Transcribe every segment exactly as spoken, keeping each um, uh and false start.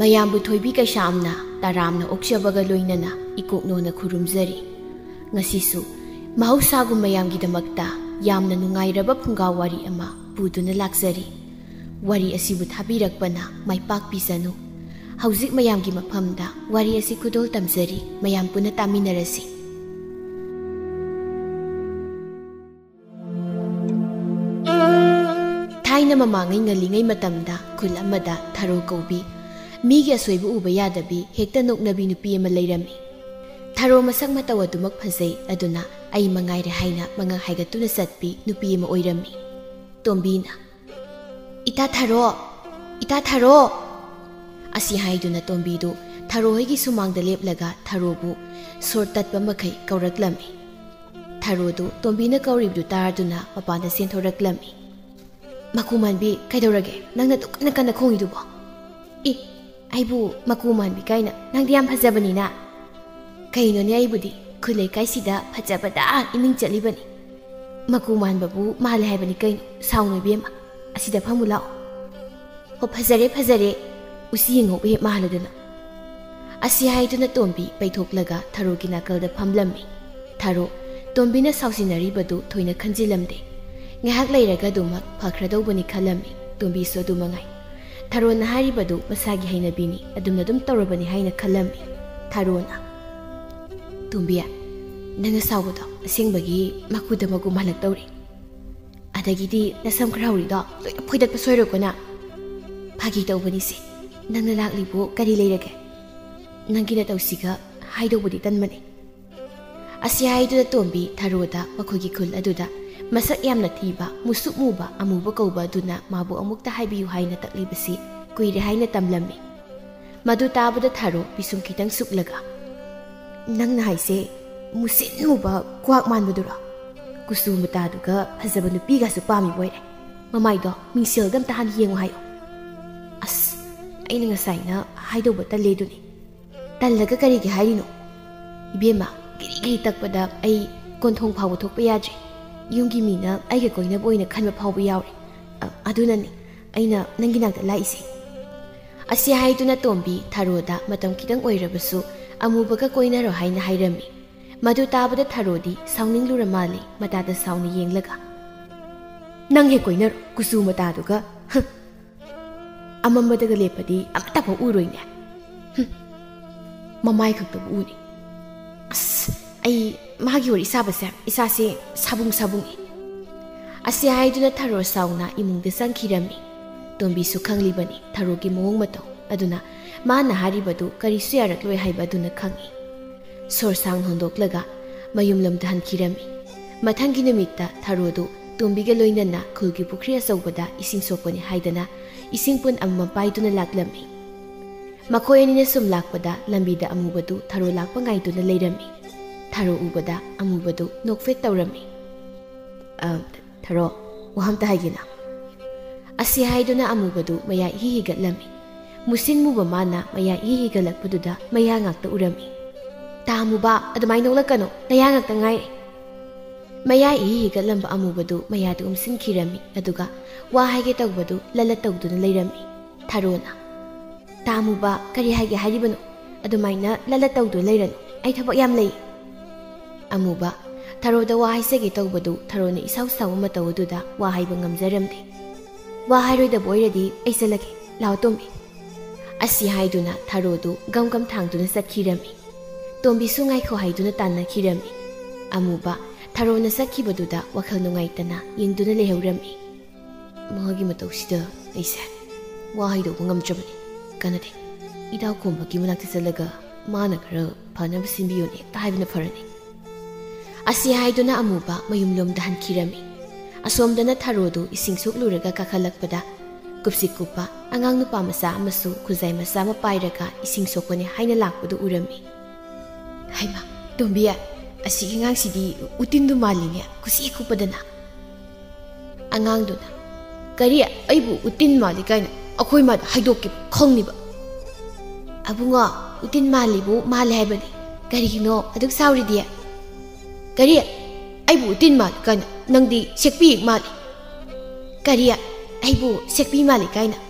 ꯃꯌꯥꯝꯕꯨ ꯊꯣꯏꯕꯤ ꯀꯩꯁꯥꯝꯅ ꯇꯔꯥꯝꯅ ꯑꯣꯛꯆꯕꯒ ꯂꯣꯏꯅꯅ ꯏꯀꯣꯛꯅꯣꯅ ꯈꯨꯔꯨꯝꯖꯔꯤ ꯉꯁꯤꯁꯨ ꯃꯍꯧꯁꯥꯒꯨꯝ ꯃꯌꯥꯝꯒꯤꯗꯃꯛꯇ ꯌꯥꯝꯅ ꯅꯨꯡꯉꯥꯏꯔꯕ ꯐꯨꯡꯒꯥ ꯋꯥꯔꯤ ꯑꯃ ꯄꯨꯗꯨꯅ ꯂꯥꯛꯆꯔꯤ ꯋꯥꯔꯤ ꯑꯁꯤꯕꯨ ꯊꯥꯕꯤꯔꯛꯄꯅ ꯃꯥꯏꯄꯥꯛꯄꯤꯖꯅꯨ ꯍꯧꯖꯤꯛ ꯃꯌꯥꯝꯒꯤ ꯃꯐꯝꯗ ꯋꯥꯔꯤ ꯑꯁꯤ ꯈꯨꯗꯣꯜ ꯇꯝꯖꯔꯤ ꯃꯌꯥꯝ ꯄꯨꯟꯅ ꯇꯥꯃꯤꯟꯅꯔꯁꯤ ꯊꯥꯏꯅ ꯃꯃꯥꯡꯉꯩ ꯉꯜꯂꯤꯉꯩ ꯃꯇꯝꯗ ꯈꯨꯜ ꯑꯃꯗ ꯊꯔꯣ ꯀꯧꯕꯤ ꯃꯤꯒꯤ ꯑꯁꯣꯏꯕ ꯎꯕ ꯌꯥꯗꯕꯤ ꯍꯦꯛꯇ ꯅꯣꯛꯅꯕꯤ ꯅꯨꯄꯤ ꯑꯃ ꯂꯩꯔꯝꯃꯤ ꯊꯔꯣ ꯃꯁꯛ ꯃꯇꯧ ꯑꯗꯨꯃꯛ ꯐꯖꯩ ꯑꯗꯨꯅ ꯑꯩ ꯃꯉꯥꯏꯔꯦ ꯍꯥꯏꯅ ꯃꯉꯛ ꯍꯥꯏꯒꯠꯇꯨꯅ ꯆꯠꯄꯤ ꯅꯨꯄꯤ ꯑꯃ ꯑꯣꯏꯔꯝꯃꯤ ꯇꯣꯝꯕꯤꯅ ꯏꯇꯥ ꯊꯔꯣ ꯏꯇꯥ ꯊꯔꯣ ꯑꯁꯤ ꯍꯥꯏꯗꯨꯅ ꯇꯣꯝꯕꯤꯗꯨ ꯊꯔꯣ ꯍꯣꯏꯒꯤ ꯁꯨꯃꯥꯡꯗ ꯂꯦꯞꯂꯒ ꯊꯔꯣꯕꯨ ꯁꯣꯔ ꯇꯠꯄ ꯃꯈꯩ ꯀꯧꯔꯛꯂꯝꯃꯤ ꯊꯔꯣꯗꯨ ꯇꯣꯝꯕꯤꯅ ꯀꯧꯔꯤꯕꯗꯨ ꯇꯥꯔꯗꯨꯅ ꯃꯄꯥꯟꯗ ꯆꯦꯟꯊꯣꯔꯛꯂꯝꯃꯤ ꯃꯀꯨ ꯃꯥꯟꯕꯤ ꯀꯩꯗꯧꯔꯒꯦ ꯅꯪꯅ ꯗꯨꯛ ꯀꯟꯅ ꯀꯟꯅ ꯈꯣꯡꯉꯤꯗꯨꯕꯣ ꯏ ꯑꯩꯕꯨ ꯃꯀꯨ ꯃꯥꯟꯕꯤ ꯀꯥꯏꯅ ꯅꯪꯗꯤ ꯌꯥꯝ ꯐꯖꯕꯅꯤꯅ ꯀꯩꯅꯣꯅꯦ ꯑꯩꯕꯨꯗꯤ ꯈꯨꯜ ꯂꯩꯀꯥꯏꯁꯤꯗ ꯐꯖꯕꯗ ꯏꯃꯤꯡ ꯆꯠꯂꯤꯕꯅꯤ ꯃꯀꯨ ꯃꯥꯟꯕꯕꯨ ꯃꯥꯜꯂꯦ ꯍꯥꯏꯕꯅꯤ ꯀꯩꯅꯣ ꯁꯥꯎꯅꯨ ꯏꯕꯦꯝꯃ ꯑꯁꯤꯗ ꯐꯝꯃꯨ ꯂꯥꯛꯑꯣ ꯍꯣ ꯐꯖꯔꯦ ꯐꯖꯔꯦ ꯎꯁꯤ ꯌꯦꯡꯉꯧꯕ ꯍꯦꯛ ꯃꯥꯜꯂꯗꯅ ꯑꯁꯤ ꯍꯥꯏꯗꯨꯅ ꯇꯣꯝꯕꯤ ꯄꯩꯊꯣꯛꯂꯒ ꯊꯔꯣꯒꯤ ꯅꯥꯀꯜꯗ ꯐꯝꯂꯝꯃꯤ ꯊꯔꯣ ꯇꯣꯝꯕꯤꯅ ꯁꯥꯎꯁꯤꯟꯅꯔꯤꯕꯗꯨ ꯊꯣꯏꯅ ꯈꯟꯖꯤꯜꯂꯝꯗꯦ ꯉꯥꯏꯍꯥꯛ ꯂꯩꯔꯒ ꯑꯗꯨꯃꯛ ꯐꯈ꯭ꯔꯗꯧꯕꯅꯤ ꯈꯜꯂꯝꯃꯤ ꯇꯣꯝꯕꯤꯁꯨ ꯑꯗꯨ ꯃꯉꯥꯏ ꯊꯔꯣꯅ ꯍꯥꯏꯔꯤꯕꯗꯨ ꯃꯁꯥꯒꯤ ꯍꯩꯅꯕꯤꯅꯤ ꯑꯗꯨꯝꯅ ꯑꯗꯨꯝ ꯇꯧꯔꯕꯅꯤ ꯍꯥꯏꯅ ꯈꯜꯂꯝꯃꯤ ꯊꯔꯣꯅ ꯇꯣꯝꯕꯤ ꯅꯪꯅ ꯁꯥꯎꯕꯗꯣ ꯑꯁꯦꯡꯕꯒꯤ ꯃꯀꯨꯗ ꯃꯀꯨ ꯃꯥꯜꯂꯛꯇꯧꯔꯤ ꯑꯗꯒꯤꯗꯤ ꯅꯁꯝ ꯈꯔ ꯍꯧꯔꯤꯗꯣ ꯂꯣꯏꯅ ꯐꯣꯏꯗꯠꯄ ꯁꯣꯏꯔꯣꯏꯀꯣꯅ ꯐꯥꯒꯤ ꯇꯧꯕꯅꯤꯁꯦ ꯅꯪꯅ ꯂꯥꯛꯂꯤꯕꯨ ꯀꯔꯤ ꯂꯩꯔꯒꯦ ꯅꯪꯒꯤ ꯅꯇꯧꯁꯤꯒ ꯍꯥꯏꯗꯧꯕꯗꯤ ꯇꯟꯕꯅꯤ ꯑꯁꯤ ꯍꯥꯏꯗꯨꯅ ꯇꯣꯝꯕꯤ ꯊꯔꯣꯗ ꯃꯈꯣꯏꯒꯤ ꯈꯨꯜ ꯑꯗꯨꯗ ꯃꯁꯛ ꯌꯥꯝꯅ ꯊꯤꯕ ꯃꯨꯁꯨꯛ ꯃꯨꯕ ꯑꯃꯨꯕ ꯀꯧꯕ ꯑꯗꯨꯅ ꯃꯥꯕꯨ ꯑꯃꯨꯛꯇ ꯍꯥꯏꯕꯤꯌꯨ ꯍꯥꯏꯅ ꯇꯛꯂꯤꯕꯁꯤ ꯀꯨꯏꯔꯦ ꯍꯥꯏꯅ ꯇꯝꯂꯝꯃꯤ ꯃꯗꯨ ꯇꯥꯕꯗ ꯊꯔꯣ ꯄꯤꯁꯨꯝ ꯈꯤꯇꯪ ꯁꯨꯛꯂꯒ ꯅꯪꯅ ꯍꯥꯏꯁꯦ ꯃꯨꯁꯤꯟ ꯃꯨꯕ ꯀ꯭ꯋꯥꯛ ꯃꯥꯟꯕꯗꯨꯔꯣ ꯀꯨꯆꯨ ꯃꯇꯥꯗꯨꯒ ꯐꯖꯕ ꯅꯨꯄꯤꯒꯁꯨ ꯄꯥꯝꯃꯤꯕ ꯑꯣꯏꯔꯦ ꯃꯃꯥꯏꯗꯣ ꯃꯤꯡꯁꯦꯜꯒ ꯑꯝꯇ ꯍꯥꯟꯅ ꯌꯦꯡꯉꯨ ꯍꯥꯏꯌꯣ ꯑꯁ ꯑꯩꯅ ꯉꯁꯥꯏꯅ ꯍꯥꯏꯗꯧꯕ ꯇꯜꯂꯦꯗꯨꯅꯤ ꯇꯜꯂꯒ ꯀꯔꯤꯒꯤ ꯍꯥꯏꯔꯤꯅꯣ ꯏꯕꯦꯝꯃ ꯒꯤꯔꯤ ꯒꯤꯔꯤ ꯇꯛꯄꯗ ꯑꯩ ꯀꯣꯟꯊꯣꯡ ꯐꯥꯎꯕ ꯊꯣꯛꯄ ꯌꯥꯗ꯭ꯔꯦ ꯌꯨꯝꯒꯤ ꯃꯤꯅ ꯑꯩꯒ ꯀꯣꯏꯅꯕ ꯑꯣꯏꯅ ꯈꯟꯕ ꯐꯥꯎꯕ ꯌꯥꯎꯔꯦ ꯑꯗꯨꯅꯅꯤ ꯑꯩꯅ ꯅꯪꯒꯤ ꯅꯥꯛꯇ ꯂꯥꯛꯏꯁꯦ ꯑꯁꯤ ꯍꯥꯏꯗꯨꯅ ꯇꯣꯝꯕꯤ ꯊꯔꯣꯗ ꯃꯇꯝ ꯈꯤꯇꯪ ꯑꯣꯏꯔꯕꯁꯨ ꯑꯃꯨꯕꯒ ꯀꯣꯏꯅꯔꯣ ꯍꯥꯏꯅ ꯍꯥꯏꯔꯝꯃꯤ ꯃꯗꯨ ꯇꯥꯕꯗ ꯊꯔꯣꯗꯤ ꯁꯥꯎꯅꯤꯡꯂꯨꯔ ꯃꯥꯜꯂꯤ ꯃꯇꯥꯗ ꯁꯥꯎꯅ ꯌꯦꯡꯂꯒ ꯅꯪ ꯍꯦꯛ ꯀꯣꯏꯅꯔꯣ ꯀꯨꯆꯨ ꯃꯇꯥꯗꯨꯒ ꯑꯃꯝꯕꯗꯒ ꯂꯦꯞꯄꯗꯤ ꯑꯃꯠꯇꯐꯥꯎ ꯎꯔꯣꯏꯅꯦ ꯃꯃꯥꯏ ꯈꯛꯇꯕꯨ ꯎꯅꯤ ꯑꯁ ꯑꯩ ꯃꯥꯒꯤ ꯋꯥꯔꯤ ꯁꯥꯕꯁꯦ ꯏꯁꯥꯁꯦ ꯁꯥꯕꯨꯡ ꯁꯥꯕꯨꯡꯏ ꯑꯁꯤ ꯍꯥꯏꯗꯨꯅ ꯊꯔꯣ ꯁꯥꯎꯅ ꯏꯃꯨꯡꯗ ꯆꯪꯈꯤꯔꯝꯃꯤ ꯇꯣꯝꯕꯤꯁꯨ ꯈꯪꯂꯤꯕꯅꯤ ꯊꯔꯣꯒꯤ ꯃꯑꯣꯡ ꯃꯇꯧ ꯑꯗꯨꯅ ꯃꯥꯅ ꯍꯥꯏꯔꯤꯕꯗꯨ ꯀꯔꯤꯁꯨ ꯌꯥꯔꯛꯂꯣꯏ ꯍꯥꯏꯕ ꯑꯗꯨꯅ ꯈꯪꯏ ꯁꯣꯔ ꯁꯥꯡ ꯍꯣꯟꯗꯣꯛꯂꯒ ꯃꯌꯨꯝꯂꯣꯝꯗ ꯍꯟꯈꯤꯔꯝꯃꯤ ꯃꯊꯪꯒꯤ ꯅꯨꯃꯤꯠꯇ ꯊꯔꯣꯗꯨ ꯇꯣꯝꯕꯤꯒ ꯂꯣꯏꯅꯅ ꯈꯨꯜꯒꯤ ꯄꯨꯈ꯭ꯔꯤ ꯑꯆꯧꯕꯗ ꯏꯁꯤꯡ ꯁꯣꯛꯄꯅꯤ ꯍꯥꯏꯗꯅ ꯏꯁꯤꯡ ꯄꯨꯟ ꯑꯃꯃꯝ ꯄꯥꯏꯗꯨꯅ ꯂꯥꯛꯂꯝꯃꯤ ꯃꯈꯣꯏ ꯑꯅꯤꯅ ꯁꯨꯝ ꯂꯥꯛꯄꯗ ꯂꯝꯕꯤꯗ ꯑꯃꯨꯕꯗꯨ ꯊꯔꯣ ꯂꯥꯛꯄ ꯉꯥꯏꯗꯨꯅ ꯂꯩꯔꯝꯃꯤ ꯊꯔꯣ ꯎꯕꯗ ꯑꯃꯨꯕꯗꯨ ꯅꯣꯛꯐꯦꯠ ꯇꯧꯔꯝꯃꯤ ꯊꯔꯣ ꯋꯥꯍꯝꯇ ꯍꯥꯏꯒꯦꯅ ꯑꯁꯤ ꯍꯥꯏꯗꯨꯅ ꯑꯃꯨꯕꯗꯨ ꯃꯌꯥ ꯏꯍꯤ ꯍꯤꯒꯠꯂꯝꯃꯤ ꯃꯨꯁꯤꯟ ꯃꯨꯕ ꯃꯥꯅ ꯃꯌꯥ ꯏꯍꯤ ꯍꯤꯒꯠꯂꯛꯄꯗꯨꯗ ꯃꯌꯥ ꯉꯥꯛꯇ ꯎꯔꯝꯃꯤ ꯇꯥ ꯑꯃꯨꯕ ꯑꯗꯨꯃꯥꯏꯅ ꯅꯣꯛꯂꯛꯀꯅꯣ ꯅꯌꯥ ꯉꯥꯛꯇ ꯉꯥꯏꯔꯦ ꯃꯌꯥ ꯏꯍꯤ ꯍꯤꯒꯠꯂꯝꯕ ꯑꯃꯨꯕꯗꯨ ꯃꯌꯥꯗ ꯎꯝꯁꯤꯟꯈꯤꯔꯝꯃꯤ ꯑꯗꯨꯒ ꯋꯥ ꯍꯥꯏꯒꯦ ꯇꯧꯕꯗꯨ ꯂꯂ ꯇꯧꯗꯨꯅ ꯂꯩꯔꯝꯃꯤ ꯊꯔꯣꯅ ꯇꯥ ꯑꯃꯨꯕ ꯀꯔꯤ ꯍꯥꯏꯒꯦ ꯍꯥꯏꯔꯤꯕꯅꯣ ꯑꯗꯨꯃꯥꯏꯅ ꯂꯂ ꯇꯧꯗꯨꯅ ꯂꯩꯔꯅꯨ ꯑꯩ ꯊꯕꯛ ꯌꯥꯝ ꯂꯩ ꯑꯃꯨꯕ ꯊꯔꯣꯗ ꯋꯥ ꯍꯥꯏꯖꯒꯦ ꯇꯧꯕꯗꯨ ꯊꯔꯣꯅ ꯏꯁꯥꯎ ꯁꯥꯎꯕ ꯃꯇꯧ ꯑꯗꯨꯗ ꯋꯥ ꯍꯥꯏꯕ ꯉꯝꯖꯔꯝꯗꯦ ꯋꯥ ꯍꯥꯏꯔꯣꯏꯗꯕ ꯑꯣꯏꯔꯗꯤ ꯑꯩ ꯆꯠꯂꯒꯦ ꯂꯥꯛꯑꯣ ꯇꯣꯝꯕꯤ ꯑꯁꯤ ꯍꯥꯏꯗꯨꯅ ꯊꯔꯣꯗꯨ ꯒꯝ ꯒꯝ ꯊꯥꯡꯗꯨꯅ ꯆꯠꯈꯤꯔꯝꯃꯤ ꯇꯣꯝꯕꯤꯁꯨ ꯉꯥꯏꯈꯣ ꯍꯥꯏꯗꯨꯅ ꯇꯥꯟꯅꯈꯤꯔꯝꯃꯤ ꯑꯃꯨꯕ ꯊꯔꯣꯅ ꯆꯠꯈꯤꯕꯗꯨꯗ ꯋꯥꯈꯜ ꯅꯨꯡꯉꯥꯏꯇꯅ ꯌꯦꯡꯗꯨꯅ ꯂꯩꯍꯧꯔꯝꯃꯤ ꯃꯥꯒꯤ ꯃꯇꯧꯁꯤꯗ ꯑꯩꯁꯦ ꯋꯥ ꯍꯥꯏꯗꯧꯕ ꯉꯝꯗ꯭ꯔꯕꯅꯤ ꯀꯥꯟꯅꯗꯦ ꯏꯗꯥꯎ ꯈꯣꯝꯕꯒꯤ ꯃꯅꯥꯛꯇ ꯆꯠꯂꯒ ꯃꯥꯅ ꯈꯔ ꯐꯅꯕ ꯁꯤꯟꯕꯤꯌꯣꯅ ꯍꯦꯛꯇ ꯍꯥꯏꯕꯅ ꯐꯔꯅꯤ ꯑꯁꯤ ꯍꯥꯏꯗꯨꯅ ꯑꯃꯨꯕ ꯃꯌꯨꯝꯂꯣꯝꯗ ꯍꯟꯈꯤꯔꯝꯃꯤ ꯑꯁꯣꯝꯗꯅ ꯊꯔꯣꯗꯨ ꯏꯁꯤꯡ ꯁꯣꯛꯂꯨꯔꯒ ꯀꯥꯈꯠꯂꯛꯄꯗ ꯀꯨꯞꯁꯤ ꯀꯨꯞꯄ ꯑꯉꯥꯡ ꯅꯨꯄꯥ ꯃꯆꯥ ꯑꯃꯁꯨ ꯈꯨꯖꯥꯏ ꯃꯆꯥ ꯑꯃ ꯄꯥꯏꯔꯒ ꯏꯁꯤꯡ ꯁꯣꯛꯄꯅꯤ ꯍꯥꯏꯅ ꯂꯥꯛꯄꯗꯨ ꯎꯔꯝꯃꯤ ꯍꯩꯃꯥ ꯇꯣꯝꯕꯤ ꯑꯁꯤꯒꯤ ꯑꯉꯥꯡꯁꯤꯗꯤ ꯎꯇꯤꯟꯗꯨ ꯃꯥꯜꯂꯤꯅꯦ ꯀꯨꯁꯤ ꯀꯨꯞꯄꯗꯅ ꯑꯉꯥꯡꯗꯨꯅ ꯀꯔꯤ ꯑꯩꯕꯨ ꯎꯇꯤꯟ ꯃꯥꯜꯂꯤ ꯀꯥꯏꯅ ꯑꯩꯈꯣꯏ ꯃꯥꯗ ꯍꯥꯏꯗꯣꯛꯈꯤꯕ ꯈꯪꯅꯤꯕ ꯑꯕꯨꯡꯉꯣ ꯎꯇꯤꯟ ꯃꯥꯜꯂꯤꯕꯨ ꯃꯥꯜꯂꯦ ꯍꯥꯏꯕꯅꯤ ꯀꯔꯤꯒꯤꯅꯣ ꯑꯗꯨꯛ ꯁꯥꯎꯔꯤꯗꯤ ꯀꯔꯤ ꯑꯩꯕꯨ ꯎꯇꯤꯟ ꯃꯥꯜꯂꯤ ꯀꯥꯏꯅ ꯅꯪꯗꯤ ꯁꯦꯛꯄꯤ ꯃꯥꯜꯂꯤ ꯀꯔꯤ ꯑꯩꯕꯨ ꯁꯦꯛꯄꯤ ꯃꯥꯜꯂꯤ ꯀꯥꯏꯅ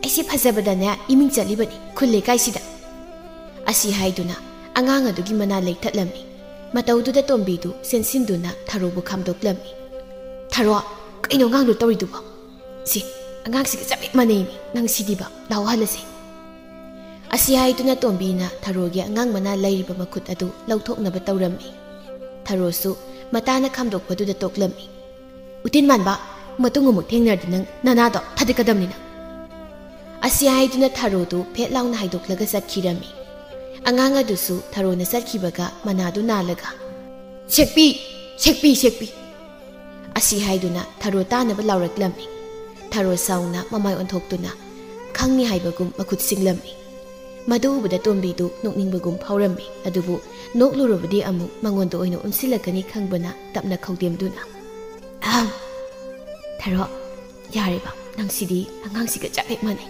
ꯑꯩꯁꯦ ꯐꯖꯕꯗꯅꯦ ꯏꯃꯤꯡ ꯆꯠꯂꯤꯕꯅꯤ ꯈꯨꯜ ꯂꯩꯀꯥꯏꯁꯤꯗ ꯑꯁꯤ ꯍꯥꯏꯗꯨꯅ ꯑꯉꯥꯡ ꯑꯗꯨꯒꯤ ꯃꯅꯥ ꯂꯩꯊꯠꯂꯝꯃꯤ ꯃꯇꯧꯗꯨꯗ ꯇꯣꯝꯕꯤꯗꯨ ꯁꯦꯟꯁꯤꯟꯗꯨꯅ ꯊꯔꯣꯕꯨ ꯈꯥꯝꯗꯣꯛꯂꯝꯃꯤ ꯊꯔꯣ ꯀꯩꯅꯣ ꯑꯉꯥꯡꯗꯣ ꯇꯧꯔꯤꯗꯨꯕꯣ ꯁꯤ ꯑꯉꯥꯡꯁꯤꯒ ꯆꯞ ꯍꯦꯛ ꯃꯥꯟꯅꯩꯃꯤ ꯅꯪ ꯁꯤꯗꯤꯕ ꯂꯥꯎ ꯍꯜꯂꯁꯤ ꯑꯁꯤ ꯍꯥꯏꯗꯨꯅ ꯇꯣꯝꯕꯤꯅ ꯊꯔꯣꯒꯤ ꯑꯉꯥꯡ ꯃꯅꯥ ꯂꯩꯔꯤꯕ ꯃꯈꯨꯠ ꯑꯗꯨ ꯂꯧꯊꯣꯛꯅꯕ ꯇꯧꯔꯝꯃꯤ ꯊꯔꯣꯁꯨ ꯃꯇꯥꯅ ꯈꯥꯝꯗꯣꯛꯄꯗꯨꯗ ꯇꯣꯛꯂꯝꯃꯤ ꯎꯇꯤꯟ ꯃꯥꯟꯕ ꯃꯇꯨꯡ ꯑꯃꯨꯛ ꯊꯦꯡꯅꯔꯗꯤ ꯅꯪ ꯅꯅꯥꯗꯣ ꯊꯥꯗꯠꯀꯗꯕꯅꯤꯅ ꯑꯁꯤ ꯍꯥꯏꯗꯨꯅ ꯊꯔꯣꯗꯨ ꯐꯦꯠ ꯂꯥꯎꯅ ꯍꯥꯏꯗꯣꯛꯂꯒ ꯆꯠꯈꯤꯔꯝꯃꯤ ꯑꯉꯥꯡ ꯑꯗꯨꯁꯨ ꯊꯔꯣꯅ ꯆꯠꯈꯤꯕꯒ ꯃꯅꯥꯗꯨ ꯅꯥꯜꯂꯒ ꯁꯦꯛꯄꯤ ꯁꯦꯛꯄꯤ ꯁꯦꯛꯄꯤ ꯑꯁꯤ ꯍꯥꯏꯗꯨꯅ ꯊꯔꯣ ꯇꯥꯅꯕ ꯂꯥꯎꯔꯛꯂꯝꯃꯤ ꯊꯔꯣ ꯁꯥꯎꯅ ꯃꯃꯥꯏ ꯑꯣꯟꯊꯣꯛꯇꯨꯅ ꯈꯪꯅꯤ ꯍꯥꯏꯕꯒꯨꯝ ꯃꯈꯨꯠ ꯁꯤꯡꯂꯝꯃꯤ ꯃꯗꯨ ꯎꯕꯗ ꯇꯣꯝꯕꯤꯗꯨ ꯅꯣꯛꯅꯤꯡꯕꯒꯨꯝ ꯐꯥꯎꯔꯝꯃꯤ ꯑꯗꯨꯕꯨ ꯅꯣꯛꯂꯨꯔꯕꯗꯤ ꯑꯃꯨꯛ ꯃꯉꯣꯟꯗ ꯑꯣꯏꯅ ꯑꯣꯟꯁꯤꯜꯂꯛꯀꯅꯤ ꯈꯪꯕꯅ ꯇꯞꯅ ꯈꯧꯗꯦꯝꯗꯨꯅ ꯑꯍꯝ ꯊꯔꯣ ꯌꯥꯔꯦꯕ ꯅꯪꯁꯤꯗꯤ ꯑꯉꯥꯡꯁꯤꯒ ꯆꯞ ꯍꯦꯛ ꯃꯥꯟꯅꯩ